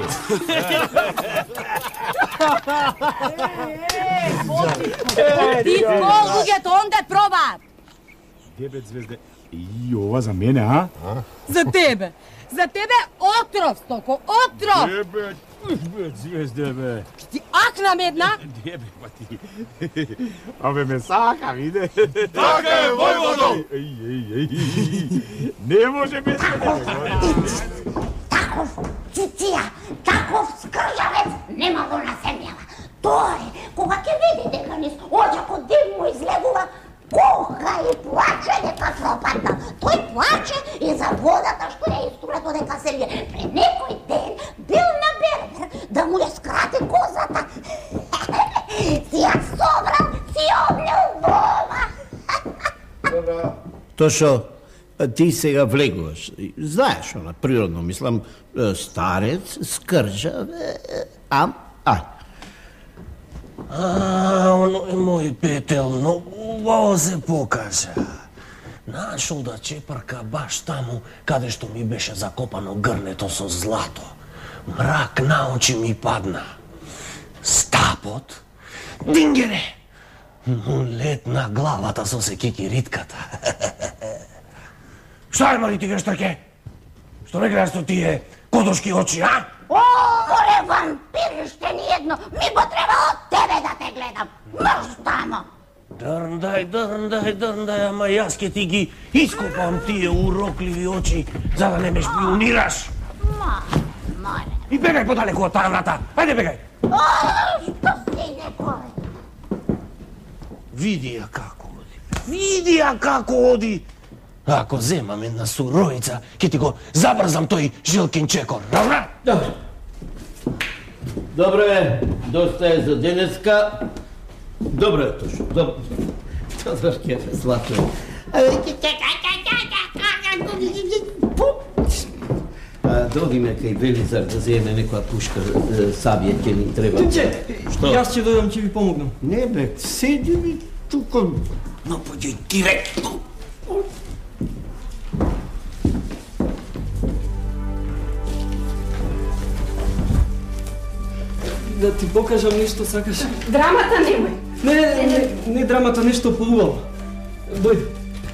E: Титко, луѓето онде пробаат.
C: Дебет звезде. И ова за мене, а?
E: За тебе. За тебе отров, Стоко, отров.
C: Дебет, дебет звезде, бе.
E: Ти акнам една.
C: Дебе, па ти. Абе, ме сака, виде.
B: Така е, војводо!
C: Еј, еј, еј. Не може без мене.
J: Таков циција, таков скржавец немало на земјава. Тој, кога ќе види дека низ оđакот дим му излегува, кога и плаче дека пропадна. Тој плаче и за водата што ја истура додека се лие. Пред некој ден бил на бербер да му ја скрати козата. Си ја собрал, си обнел дома.
A: Тошо, ти сега влегуваш. Знаеш, она, природно, мислам, старец, скржав, ам, ај.
G: А, оно е мој петел, многу убаво се покажа. Нашол да чепрка баш таму, каде што ми беше закопано грнето со злато. Мрак на очи ми падна. Стапот, дингере, му летна главата со се кикиритката. Шта е, Мари, ти вештраке? Што не гледаш со тие кодошки очи, а?
J: О, море вампириште ниедно, ми го треба од тебе да те гледам. Мрш тамо.
G: Дрндај, дрндај, дрндај, ама јас ке ти ги ископам тие урокливи очи, за да не ме шпионираш.
J: Море, море.
G: И бегај подалеку од таа врата, ајде бегај.
J: О, што си некој?
G: Види ја како оди, види ја како оди. Ако земам една суројца, ќе ти го забрзам тој жилкин чекор, добра?
A: Добре. Добре, доста е за денеска. Добре, Тошо, добре. Добре, кефе, злато. Да одиме кај Велизар да земе некоја пушка, сабија ќе ни треба.
H: Че,
A: Што?
H: јас ќе дојдам, ќе ви помогнам.
A: Не бе, седи ми тука. Напаѓај директно.
H: Да ти покажам нешто сакаш.
F: Драмата немој.
H: Не, не, не, не драмата, нешто поубаво. Дојди.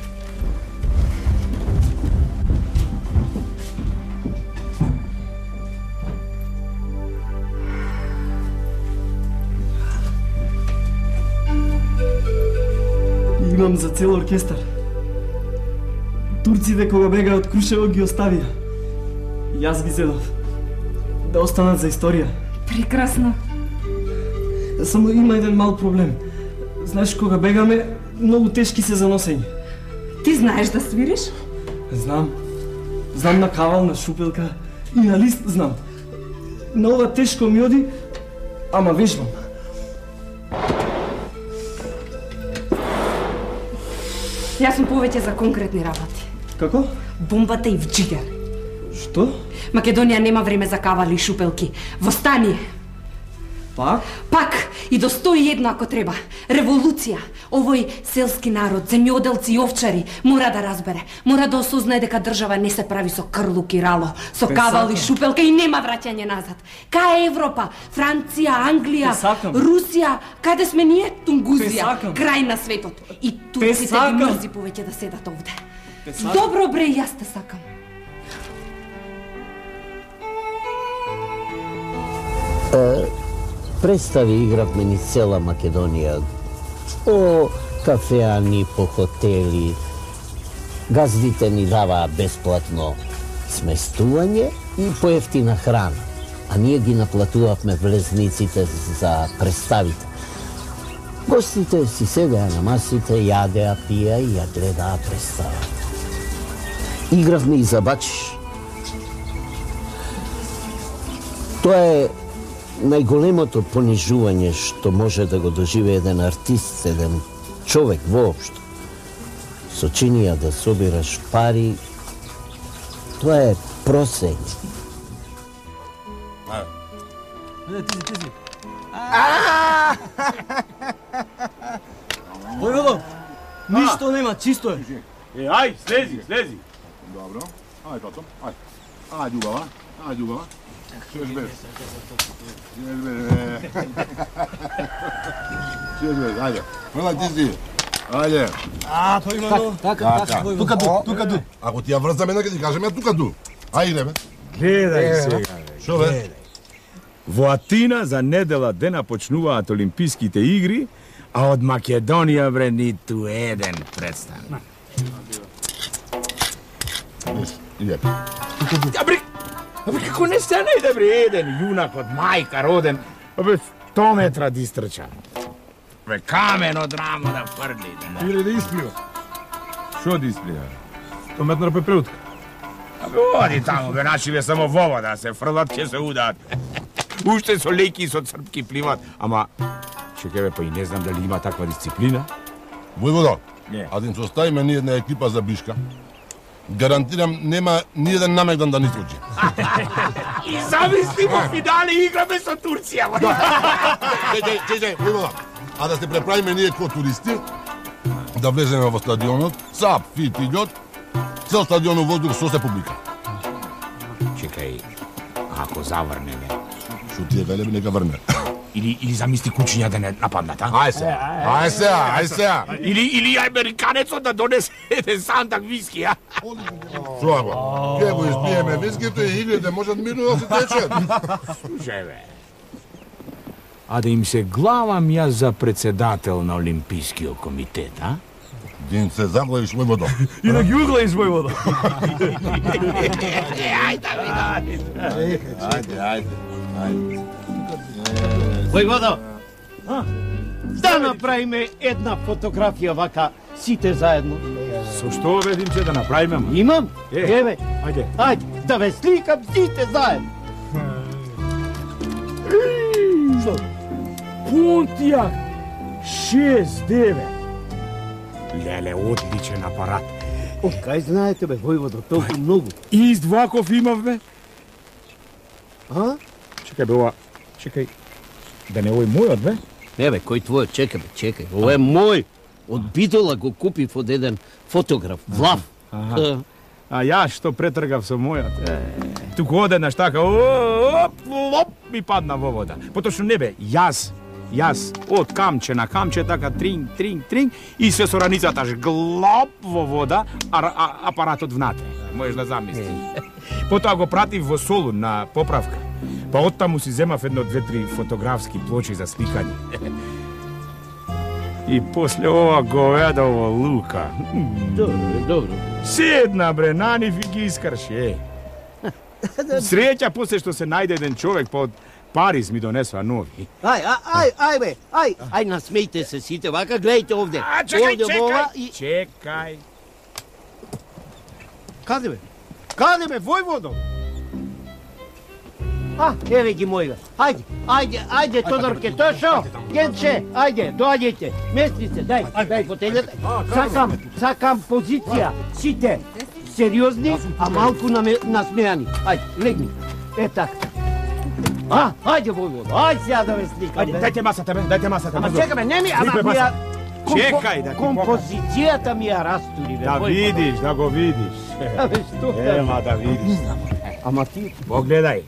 H: Имам за цел оркестар. Турците кога бега од Крушево ги оставија. Јас ги зедов. Да останат за историја.
F: Прекрасно.
H: Само има еден мал проблем. Знаеш, кога бегаме, многу тешки се за носење.
F: Ти знаеш да свириш?
H: Знам. Знам на кавал, на шупелка и на лист знам. На ова тешко ми оди, ама вежбам.
F: Јас сум повеќе за конкретни работи.
H: Како?
F: Бомбата и вџигер.
H: Што?
F: Македонија нема време за кавали и шупелки. Востание.
H: Пак?
F: Пак и до сто и едно ако треба. Револуција. Овој селски народ, земјоделци и овчари мора да разбере. Мора да осознае дека држава не се прави со крлук и рало, со
H: Те
F: кавал и
H: сакам.
F: шупелка и нема враќање назад. Кај е Европа? Франција, Англија,
H: Те сакам.
F: Русија, каде сме ние?
H: Те
F: Тунгузија,
H: сакам.
F: крај на светот. И турците ги
H: сакам.
F: мрзи повеќе да седат овде.
H: Те сакам.
F: Добро бре, јас те сакам.
A: Представи игравме ни цела Македонија. По кафеани, по хотели. Газдите ни даваа бесплатно сместување и поевтина храна. А ние ги наплатувавме влезниците за представите. Гостите си седеа на масите, јадеа, пија и ја гледаа представа. Игравме и за бачиш. Тоа е најголемото понижување што може да го доживее еден артист, еден човек воопшто. Со чинија да собираш пари, тоа е просење.
D: Тизи, тизи. Војводо, ништо нема, чисто е.
C: Е, ај, слези, слези.
B: Добро. Ај, тато, ај. Ај, љубава, ај, љубава. Шеш без. Шеш без. Шеш без, ајде. Хвала ти си. Ајде.
D: А, војводо. Така, така, војводо.
B: Тука ду, тука ду. Ако ти ја врза мене, ќе ти кажем ја тука ду. Ајде, бе.
C: Гледај сега, бе.
B: Шо, бе?
C: Во Атина за недела дена почнуваат Олимписките игри, а од Македонија, бре, ниту еден представник.
B: Иде.
C: А бре, а бре, како не се најде, бре, еден јунак од мајка роден, а бре, сто метра да истрча. Бре, камен од рамо да фрли.
B: Или да исплива. Шо да исплива? сто метра пепелутка.
C: А бе, оди таму, бе, нашиве само во вода се фрлат, ќе се удаат. Уште со лејки и со црпки пливат, ама, чекай бе, па и не знам дали има таква дисциплина.
B: Војводо,
C: Не.
B: а да им составиме ние една екипа за Бишка, гарантирам нема ни еден намегдан да ни случи.
C: И замисли во финале играме со Турција.
B: Чеј, чеј, чеј, војводо, а да се преправиме ние ко туристи, да влеземе во стадионот, сап, фит и љот, цел стадион у воздух со се публика.
C: Чекај, ако заврнеме,
B: Шо ти е веле, нека врне.
C: или, или замисли кучиња да не нападнат, а?
B: Ај сега, ај сега, ај сега.
C: Или, или американецот да донесе еден сандак виски, а?
B: Шо ако? Ке го испиеме вискито и игрите можат мирно да се течат.
C: Слушај бе. А да им се главам јас за председател на Олимпискиот комитет, а?
B: Дин се заглавиш војводо.
D: И да ги углаиш, војводо.
B: Ајде, ајде, ајде.
K: Војводо, да направиме една фотографија вака сите заедно.
C: Со што бе, Димче, да направиме?
K: Имам,
C: Е,
K: еве,
C: ајде.
K: ајде, да ве сликам сите заедно.
C: Што? Пунтијак, шест девет. Леле, одличен апарат.
K: О, кај знаете бе, војводо, толку многу.
C: И издваков имав бе.
K: А?
C: Чекај бе, ова, чекај, да не овој мојот бе?
A: Не бе, кој твој? Чекај бе, чекај. Ова е мој. Од Бидола го купив од еден фотограф, Влав.
C: Аха. А јас што претргав со мојот. Е, туку одеднаш така, оп, лоп, ми падна во вода. Поточно не бе, јас, јас, од камче на камче, така тринг, тринг, тринг, и се со раницата жглоп во вода, а, а апаратот внатре. Можеш да замислиш. Потоа го пратив во Солун на поправка. Па оттаму си земав едно две-три фотографски плочи за сликање. И после ова говедово лука.
A: Добро, добро.
C: Седна бре, нанив и ги искрши, е. Среќа после што се најде еден човек, па од Париз ми донесува нови.
K: Ај, ај, ај, ај бе, ај, ај насмејте се сите, вака гледајте овде.
C: А, чекај,
K: Овде во ова
C: чекај,
K: и...
C: чекај.
K: Каде бе? Каде бе, војводо? А, еве ги мојга. Ајде, ајде, ајде, Тодорке, тоа шо? Генче, ајде, доаѓајте. Мести се, дај, дај фотелјата. Сакам, сакам позиција. Сите сериозни, а малку наме- насмејани. Ајде, легни. Е така. А, ајде, војводо, ајде сега да ве сликам.
C: Ајде, дајте масата, бе, дајте масата.
K: Ама
C: бе.
K: чекаме, не ми, ама
C: Сликај
K: ми ја...
C: масата. Чекај да ти покажам.
K: Композицијата ми ја растури, бе.
C: Да
K: војводо.
C: видиш, да го видиш.
K: Абе, што да...
C: Ема да видиш.
K: Ама ти...
C: Погледај.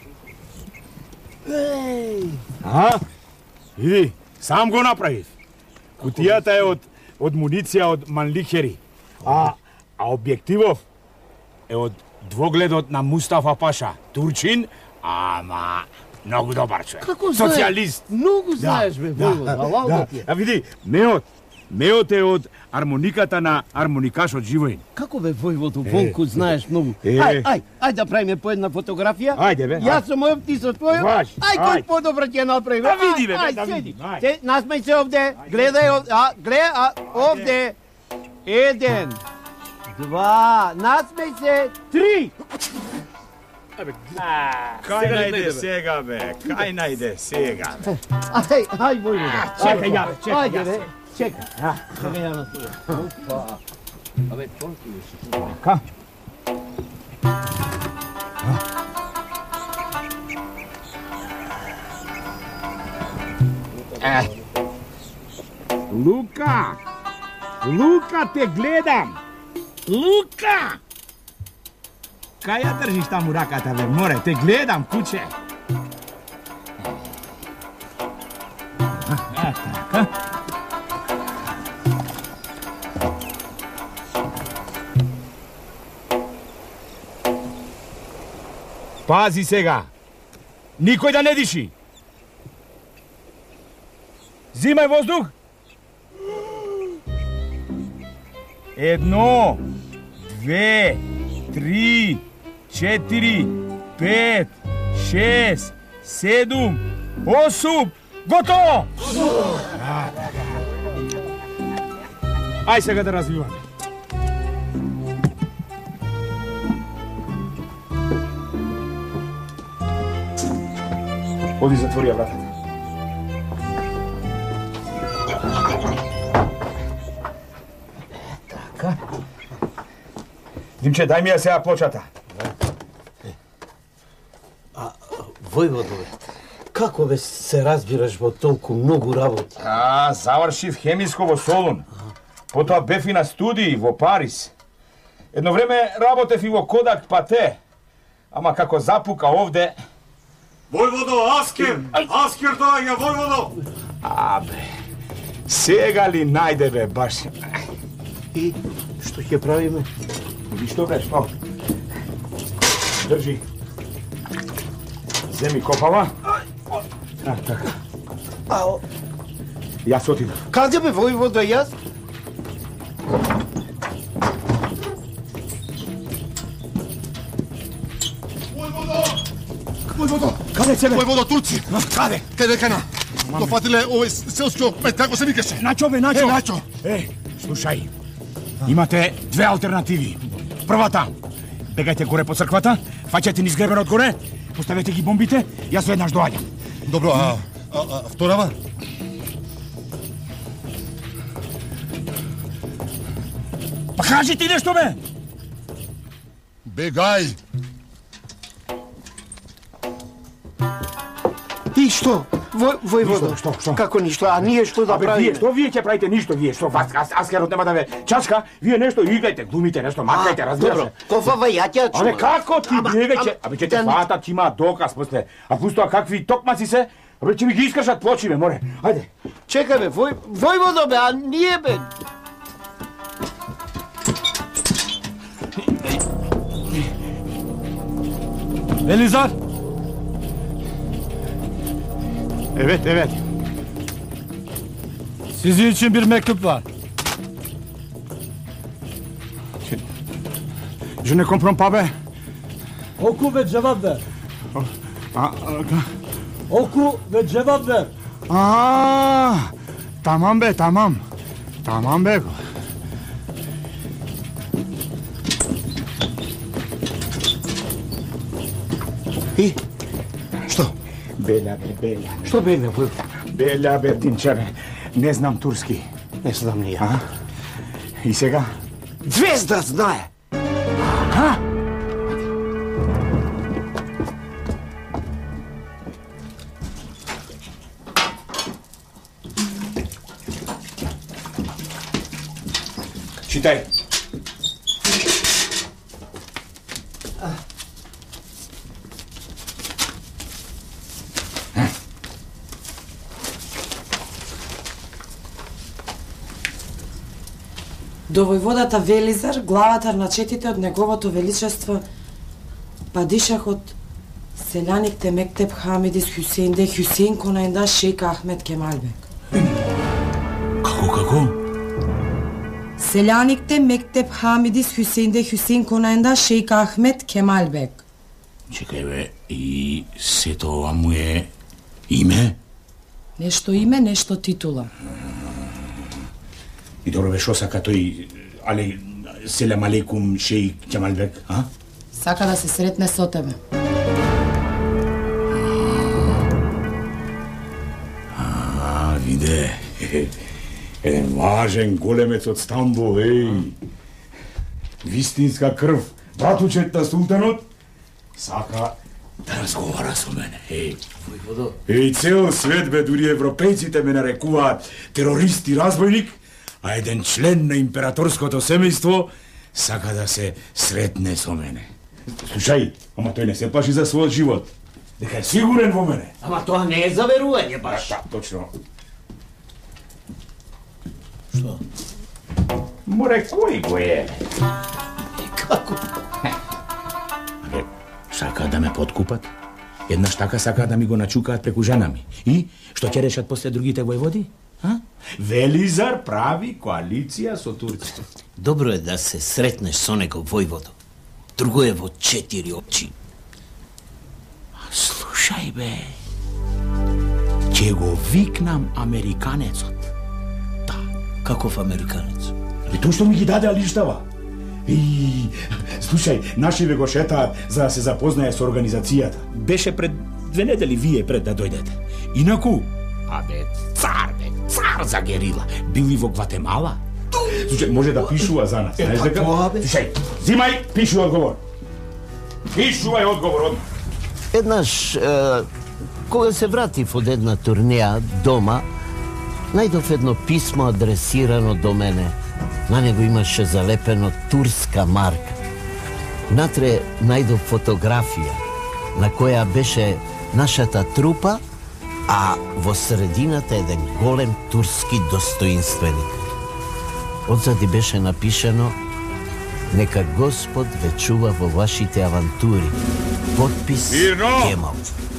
K: Еј!
C: А? Иди, сам го направив. Кутијата е од, од муниција од Манлихери. А, а објективов е од двогледот на Мустафа Паша. Турчин, ама многу добар човек.
K: Како знаеш?
C: Социјалист.
K: Многу знаеш, бе, војводо, алал да ти е.
C: А види, меот, Меот е од армониката на армоникашот Живоин.
K: Како бе, војводо, Волку, знаеш многу.
C: Е.
K: Ај, ај, ај да правиме по една фотографија.
C: Ајде, бе.
K: Јас сум мојот, ти со твојот.
C: Ваш,
K: Ај, кој
C: ај.
K: подобро ќе направи?
C: Да види, бе,
K: Ај,
C: да
K: седи.
C: види, ај.
K: Се, насмеј се овде. Гледај овде. А, гледај, а, овде. Еден. Два. Насмеј се. Три.
C: Кај најде сега, бе? Кај најде сега, бе?
K: Ај, ај, војводо.
C: Чекај ја, бе, чекај
K: Ајде,
C: ја.
K: бе. Чекај. А, чекај ја на тоа. Опа. Абе, толку е.
C: Ка? Е. Лука! Лука, те гледам! Лука! Кај ја држиш таму раката, бе, море? Те гледам, куче! Е, така. Пази сега! Никој да не диши! Зимај воздух! Едно, две, три, четири, пет, шест, седум, осум, готово! Ај сега да развиваме. Оди затвори ја вратата.
K: Така.
C: Димче, дај ми ја сега плочата.
A: А, војводо, бе, како бе се разбираш во толку многу работи?
C: А, завршив хемиско во Солун. Потоа бев и на студии во Париз. Едно време работев и во Кодак Пате. Ама како запука овде...
B: Војводо, Аскер! Аскер доаѓа, војводо!
C: Абе, сега ли најде, бе, баш...
A: И што ќе правиме?
C: Ви што, бе, што? Држи. Земи копава. А, така.
K: Ао.
C: Јас отидам.
K: Каде бе, војводо, јас?
B: Војводо!
C: Каде се, бе?
B: Војводо, турци!
C: Каде?
B: Каде кана? Дофатиле овој селскиот кмет, како се викаше?
C: Начо, бе, Начо!
B: Е, Начо!
C: Е, слушај. Имате две алтернативи. Првата, бегајте горе по црквата, фаќате низ гребенот горе, поставете ги бомбите, јас веднаш доаѓам.
B: Добро, а, а, а вторава?
C: Па кажи ти нешто, бе!
B: Бегај!
K: И што? Во, војводо,
C: Ништо, што, што?
K: Како ништо? А ние што да
C: Абе,
K: правиме?
C: вие, што вие ќе правите ништо, вие, што вас, ас, аскерот нема да ве чачка, вие нешто играјте, глумите нешто, макајте, разбираш
K: Добро,
C: се.
K: кофава ја ќе чувам.
C: Абе, како ти
K: Ама,
C: бега,
K: ама,
C: ќе, абе, ќе те
K: да-
C: фатат, ќе има доказ после, а пуст тоа какви токмаци се, абе, ќе ми ги искршат плочи, бе, море, ајде.
K: Чекај бе, вој, војводо бе, а ние бе.
D: Elizar!
C: Evet, evet.
D: Sizin için bir mektup var.
C: Je ne comprends pas, be.
D: Oku ve cevap ver.
C: A, a,
D: Oku ve cevap ver.
C: a, tamam be, tamam. Tamam be.
K: И?
C: Што? Беля, бе, беля.
K: Што бе, бе, вој?
C: Беля, бе, Димчеве. Не знам турски.
K: Не знам ни ја.
C: А? И сега?
K: Звезда знае.
C: А? Читай.
F: До војводата Велизар, главатар на четите од неговото величество, падишахот селјаник Темектеп Хамидис Хюсейнде Хюсейн Конајнда Шейк Ахмед Кемалбек.
C: Како, како?
L: Selanik'te Mektep Hamidis Hüseyin'de Hüseyin konağında Şeyh Ahmet Kemal Bek.
C: Čekaj be, i se to mu je ime?
L: Nešto ime, nešto titula.
C: I dobro be, šo saka toj, ali, selam aleikum, Šejh Kemal Bek, a?
F: Saka da se sretne so tebe.
C: A, vide, jedan važen golemec od Stambul, ej. Vistinska krv, bratučet na sultanot, saka da razgovara со мене, ej. Ej, cel svet, be, дури европейците ме нарекуваат терорист и разбойник, а еден член на императорското семејство сака да се сретне со мене. Слушај, ама тој не се плаши за својот живот. Дека е сигурен во мене.
K: Ама тоа не е заверување баш.
C: Да, точно.
K: Што?
C: Море, кој го е?
K: Како?
C: Абе, сака да ме подкупат? Еднаш така сака да ми го начукаат преку жена ми. И што ќе решат после другите војводи? А? Велизар прави коалиција со Турција.
A: Добро е да се сретнеш со некој војводо. Друго е во четири опчини.
C: Слушај бе, ќе го викнам американецот.
A: Да, каков американец?
C: И тој што ми ги даде алиштава. И, слушај, нашиве го шетаат за да се запознае со организацијата. Беше пред две недели вие пред да дојдете. Инаку, абе, цар бе, цар за герила. Били во Гватемала. Слушај, може да пишува за нас, знаеш дека? Слушај, зимај, пишувај одговор. Пишувај одговор одмah.
A: Еднаш, е, кога се вратив од една турнеја дома, најдов едно писмо адресирано до мене. На него имаше залепено турска марка. Натре најдов фотографија на која беше нашата трупа, а во средината еден голем турски достоинственик. Одзади беше напишено: нека Господ ве чува во вашите авантури. Подпис Кемал.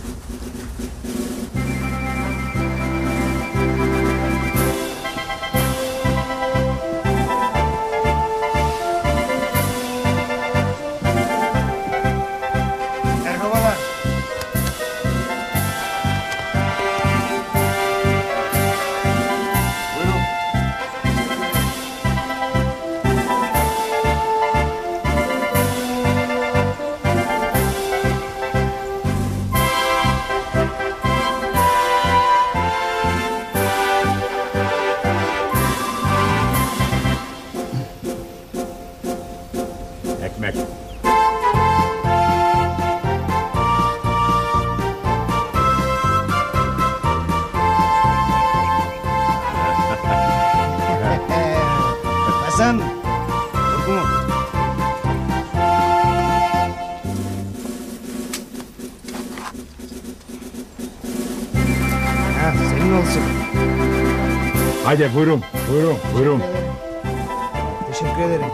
C: Haydi buyurun, buyurun, buyurun.
I: Teşekkür ederim.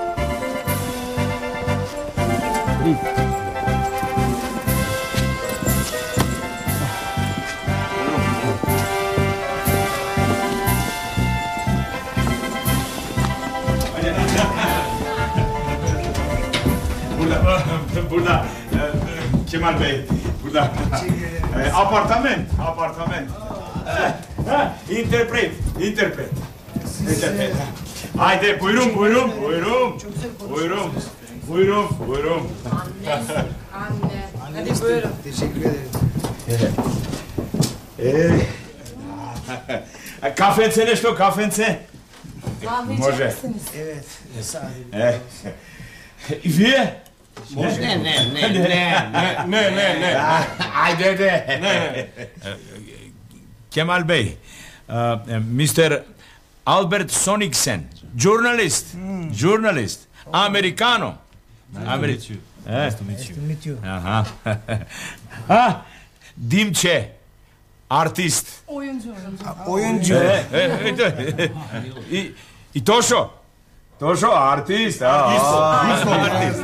C: Burada, burada Kemal Bey, burada. Apartament, apartament. Interpret, interpret. Interpret. Haydi buyurun, buyurun, buyurun. Buyurun, buyurun, buyurun.
F: Anne, anne. Hadi buyurun.
I: Teşekkür ederim.
C: Ee, kafence nešto, kafence? Može.
I: Evet, sağ olun.
C: E, I vije?
K: Može. Ne, ne, ne, ne, ne, ne, ne.
C: Ajde, ne. Ne, Kemal Bey, uh, mister Albert Sonicsen, journalist, mm. journalist, americano. Americi.
I: Nice to meet you.
C: Aha. Ha, Dimče, artist.
F: Oyuncu.
I: Oyuncu.
C: E, e, e, I, I Tošo. Tošo, artist.
I: Artist.
C: Artist.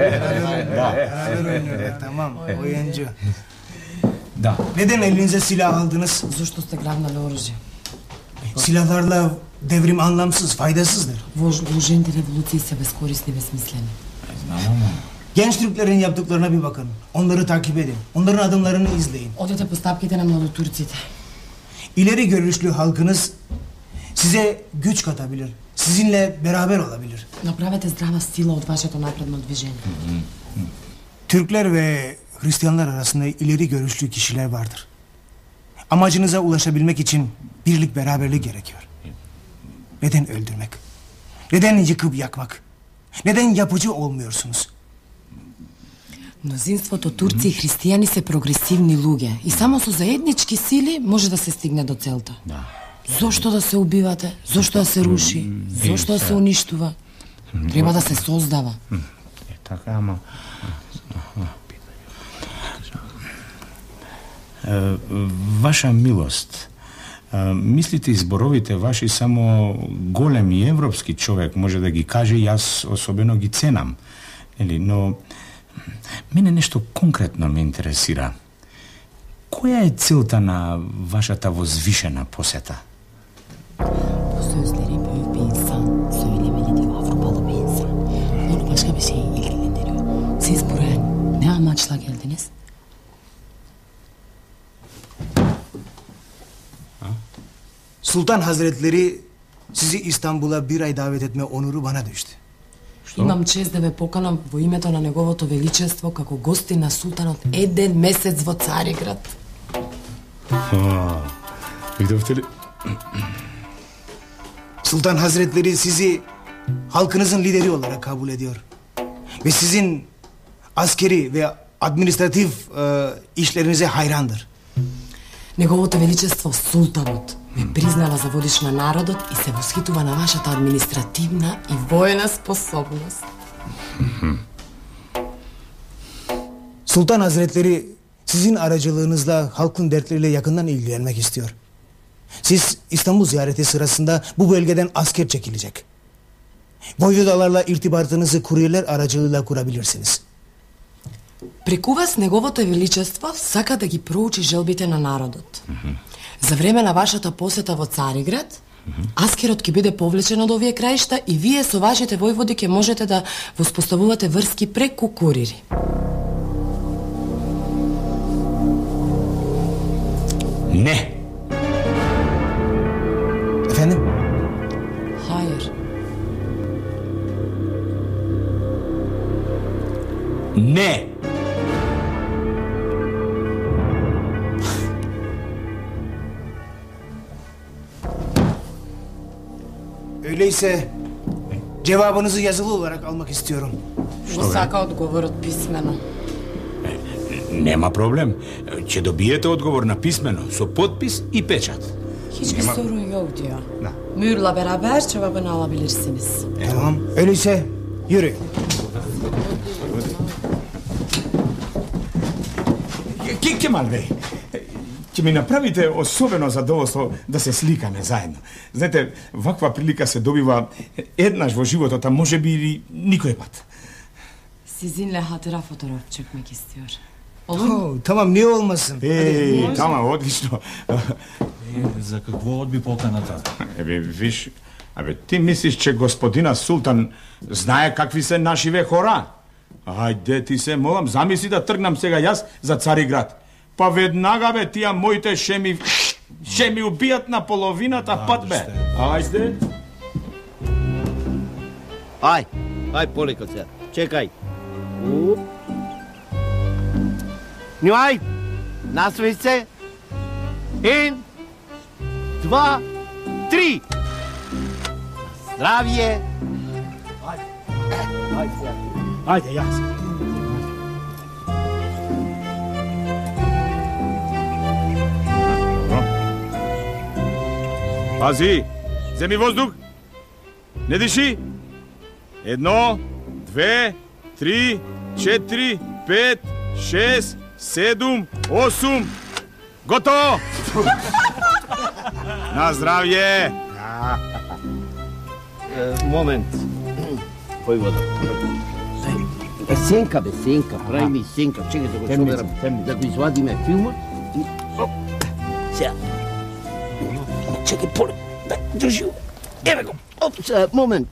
I: Tamam, oyuncu.
C: Da.
I: Neden elinize silah aldınız?
F: Zašto ste glavnali oružje?
M: Silahlarla devrim anlamsız, faydasızdır.
L: Вооружените революции са безкорисни, безсмислени.
M: Genç Türklerin yaptıklarına bir bakın. Onları takip edin. Onların adımlarını izleyin.
L: Одете по стапките на младотурците.
M: İleri görüşlü halkınız size güç katabilir. Sizinle beraber olabilir.
L: Направете здрава сила од вашето напредно движение.
M: Türkler ve Hristiyanlar arasında ileri görüşlü kişiler vardır. Amacınıza ulaşabilmek için birlik, beraberlik gerekiyor. Neden öldürmek? Neden yıkıp yakmak? Neden yapıcı olmuyorsunuz?
L: Мнозинството турци и христијани се прогресивни луѓе и само со заеднички сили може да се стигне до целта.
C: Да.
L: Зошто да се убивате? Зошто да се руши? Зошто да се уништува? Треба да се создава.
C: Е, така, ама... Ваша милост, мислите изборовите ваши само голем и европски човек може да ги каже и јас особено ги ценам. Или, но мене нешто конкретно ме интересира. Која е целта на вашата возвишена посета?
L: Bu sözleri büyük bir insan söylemeli diyor, Avrupalı bir insan. Onu başka bir şey ilgilendiriyor. Siz buraya ne amaçla geldiniz?
M: Sultan Hazretleri sizi İstanbul'a bir ay davet etme onuru bana düştü.
L: Имам чест да ве поканам во името на неговото величество како гости на султанот еден месец во Цариград.
C: Видовте ли?
M: Sultan Hazretleri sizi halkınızın lideri olarak kabul ediyor. Ve sizin askeri ve administratif e, işlerinize hayrandır.
L: Неговото величество султанот ме признава за водич на народот и се восхитува на вашата административна и воена способност.
M: Sultan Hazretleri sizin aracılığınızla halkın dertleriyle yakından ilgilenmek istiyor. Siz İstanbul ziyareti sırasında bu bölgeden asker çekilecek. Voyvodalarla irtibatınızı kuryeler aracılığıyla kurabilirsiniz.
L: Преку вас неговото величество сака да ги проучи желбите на народот. За време на вашата посета во Цариград, аскерот ќе биде повлечен од овие краишта и вие со вашите војводи ќе можете да воспоставувате врски преку курири.
C: Не.
M: Efendim?
L: Hayır.
C: Не.
M: Öyleyse cevabınızı yazılı olarak almak istiyorum.
L: Го сака одговорот писмено.
C: Нема проблем. Ќе добиете одговор на писмено со подпис и печат.
L: Hiçbir sorun yok diyor. Mühürle beraber cevabını alabilirsiniz.
M: Tamam. Öyleyse yürü.
C: Кемал бе, ќе ми направите особено задоволство да се сликаме заедно. Знаете, ваква прилика се добива еднаш во животот, а може би и никој пат.
L: Sizinle hatıra fotoğraf çekmek istiyor. Olur mu?
M: Oh, tamam, niye olmasın?
C: Ей, тама, одлично.
N: За какво одби поканата?
C: Ебе, виж, абе, ти мислиш, че господина Султан знае какви се нашиве хора? Ајде, ти се молам, замисли да тргнам сега јас за Цариград. Па веднага, бе, тия моите ше ми, ше ми убијат на половината пат, бе. Ајде.
A: Ај, ај, полека сега. Чекај. Уп. Нјуај, насмеј се. Ен, два, три. Здравје. Ајде, ајде сега. Ајде, јас.
C: Пази, земи воздух. Не диши. Едно, две, три, четири, пет, шест, седум, осум. Готово! На здравје!
A: Момент. Војвода. Сенка, бе, сенка, прави ми сенка. Чекай да го соберам, да го извадиме филмот. Сега. Чекай, поле. Drži, evo ga. Op, sad, moment.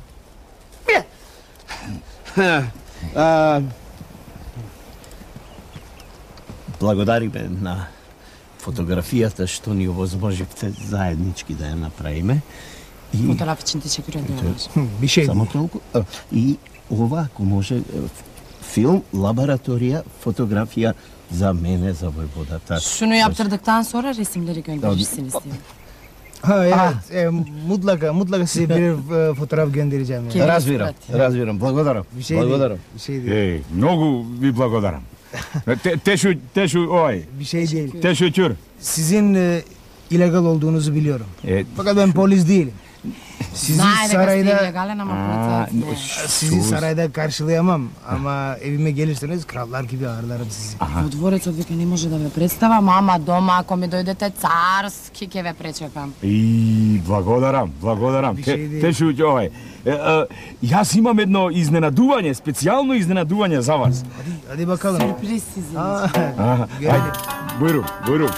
A: Благодариме на фотографијата што ни овозможивте заеднички да ја направиме.
L: Фотографичните чекирани.
A: Само толку. И ова, ако може, филм, лабораторија, фотографија за мене, за војводата.
L: Şunu yaptırdıktan sonra resimleri gönderirsiniz diyor.
M: Ha evet, e, mutlaka mutlaka size bir e, fotoğraf göndereceğim. Yani.
A: Разбирам, разбирам. Благодарам.
M: Bir şey
A: Благодарам.
M: değil. Bir şey değil.
C: Ей, много ви благодарам. Те- Тешу, тешу, ой,
M: Bir şey değil.
C: teşekkür.
M: Sizin e, illegal olduğunuzu biliyorum.
C: E,
M: Fakat ben polis değilim. Sizi
L: Знае дека сте
M: sarayda
L: илегален, ама полицајец.
M: sizi sarayda karşılayamam ama evime gelirseniz krallar gibi ağırlarım sizi.
L: Во дворецот веќе не може да ве представам, ама дома ако ми дојдете царски ќе ве пречекам.
C: И благодарам, благодарам.
M: Ви
C: Те,
M: се иде.
C: тешу, ой. Е, е, јас имам едно изненадување, специјално изненадување за вас.
M: Hadi, hadi bakalım.
L: Сюрприз си за
M: Aa,
C: Аха,
M: Герајде.
C: ајде, бујрум, бујрум.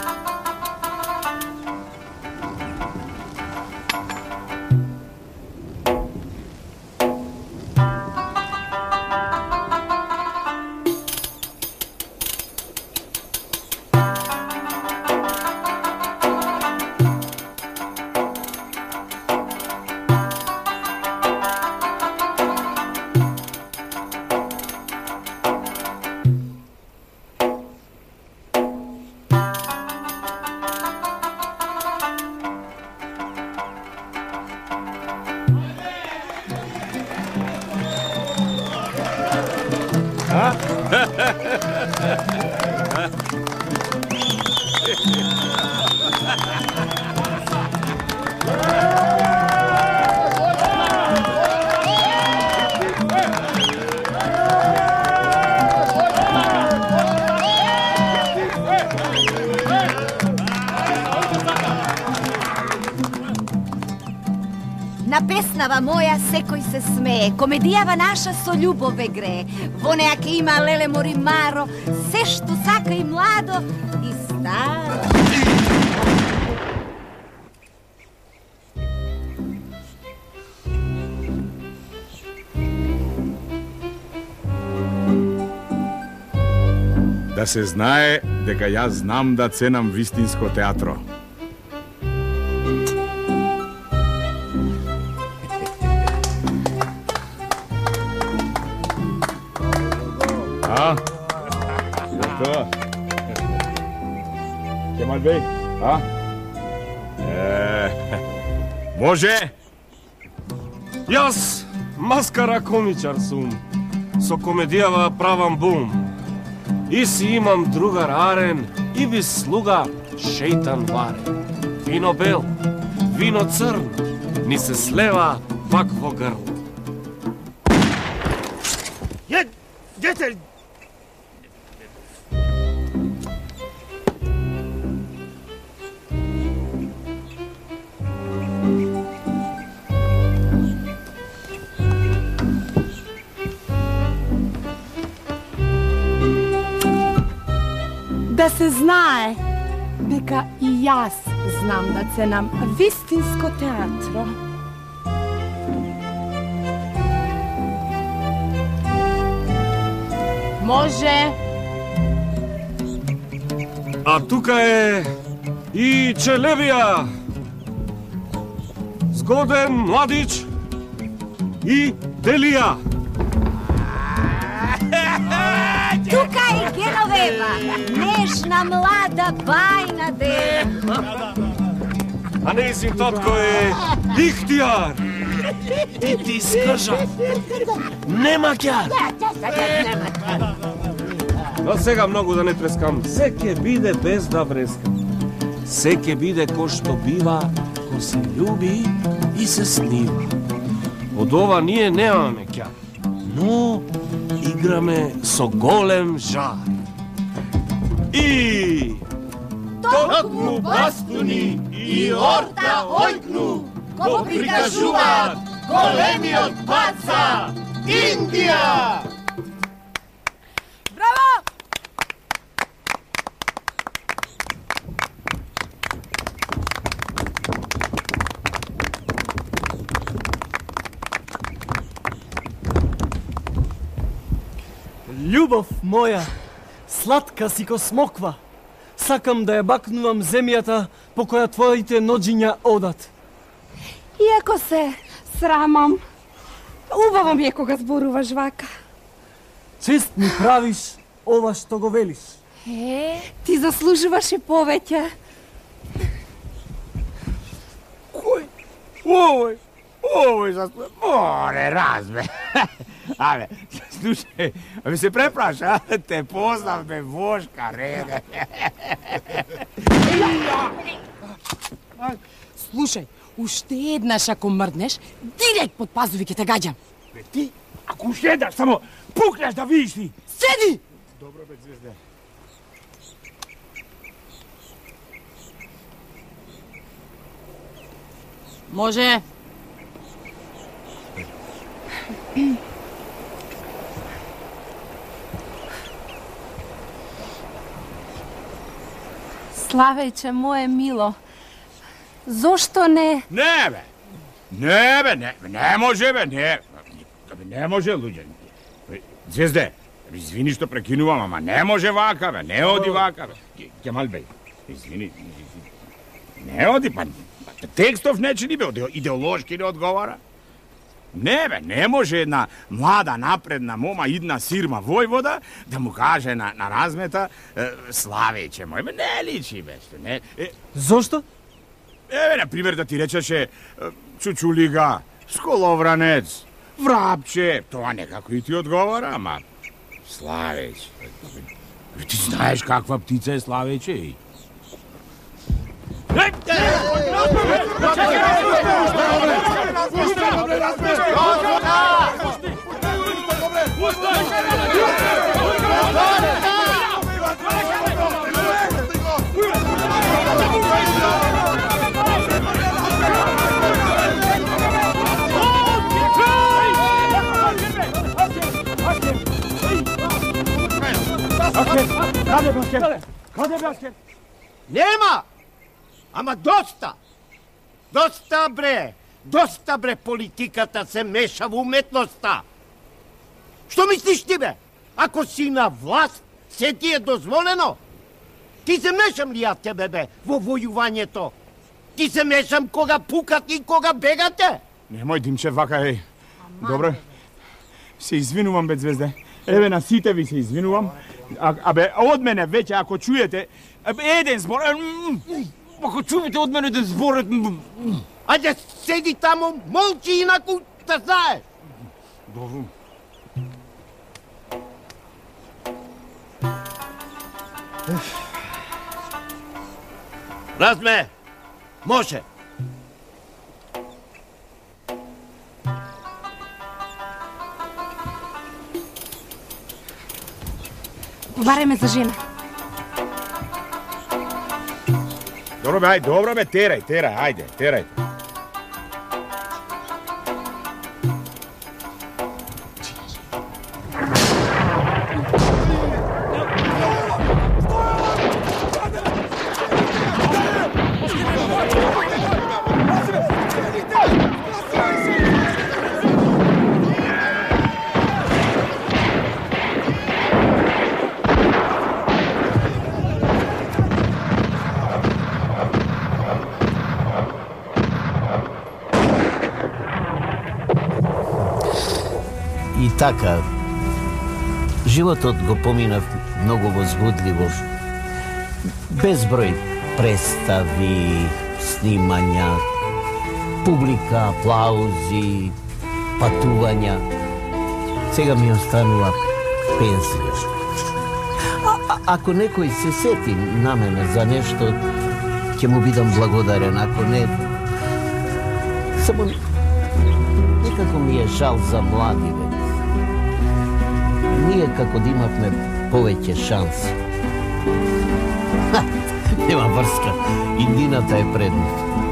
E: На песнава моја секој се смее, комедијава наша со љубове грее. Во неа ке има леле мори маро, се што сака и младо и старо.
C: Да се знае дека јас знам да ценам вистинско театро. А? Што? Кемал бей? А? Е, може?
O: Јас, маскара комичар сум. Со комедијава правам бум. И си имам другар Арен и би слуга шејтан Варен. Вино бел, вино црн, ни се слева пак во грл.
K: Ја, дете,
F: Да се знае дека и јас знам да ценам вистинско театро. Може.
O: А тука е и Челевија. Згоден младич и Делија.
E: Тука е Геновева, нежна, млада, бајна дева.
O: А нејзин татко е Ихтијар.
G: И ти скржа. Нема ќар.
O: Но сега многу да не трескам. Се ќе биде без да врескам. Се ќе биде кој што бива, кој се љуби и се снива. Од ова ние немаме ќар. Но играме со голем жар. И
P: Токму бастуни и орта ојкну, го прикажуваат големиот паца Индија!
F: Браво!
D: Љубов моја, сладка си ко смоква. Сакам да ја бакнувам земјата по која твоите ноđиња одат.
E: Иако се срамам, убаво ми е кога зборуваш вака.
D: Чест ми правиш ова што го велиш.
E: Е, ти заслужуваш и повеќе.
C: Кој? Овој, овој заслужува. Море, Разме. Абе, слушај, абе се препраша, те познав, бе, Вошка, реде.
L: Слушај, уште еднаш ако мрднеш, директ под пазови ќе те гаѓам.
C: Бе, ти, ако уште еднаш, само пукнеш да видиш ти.
L: Седи!
C: Добро, бе, Звезде.
L: Може.
E: Славејче, мое мило, зошто не...
C: Не, бе! Не, бе, не, не може, бе, не. Бе, не може, луѓе. Бе, Звезде, извини што прекинувам, ама не може вака, бе, не оди вака, бе. Кемал, бе, извини, не оди, па, текстов не чини, бе, идеолошки не одговара. Не, бе, не може една млада, напредна мома, идна сирма војвода да му каже на, на Размета е, Славејче мој. Бе, не личи, бе, што не... Е,
D: Зошто?
C: Еве, например, да ти речеше чучулига, сколовранец, врапче, тоа некако и ти одговара, ама Славејче... Ти знаеш каква птица е Славејче?
K: Каде Баскен? Каде Баскен? Нема! Ама доста! Доста, бре! Доста, бре, политиката се меша во уметноста! Што мислиш ти, бе? Ако си на власт, се ти е дозволено? Ти се мешам ли ја тебе, бе, во војувањето? Ти се мешам кога пукат и кога бегате?
C: Немој, Димче, вака, еј. Добро, се извинувам, бе, Звезде. Еве, на сите ви се извинувам. А, абе, од мене веќе, ако чуете, еден збор... Ако чуете од мене да зборат...
K: Ајде, седи тамо, молчи, инаку да знаеш.
C: Добро.
K: Разме, може.
E: Бареме за жена.
C: Добро бе, ајде, добро бе, терај, терај, ајде, терај.
A: И така, животот го поминав многу возбудливо. Безброј представи, снимања, публика, аплаузи, патувања. Сега ми останува пенсија. А, а, ако некој се сети на мене за нешто, ќе му бидам благодарен. Ако не, само некако ми е жал за младиве. Ние како да имавме повеќе шанси. Нема врска, иднината е предмет.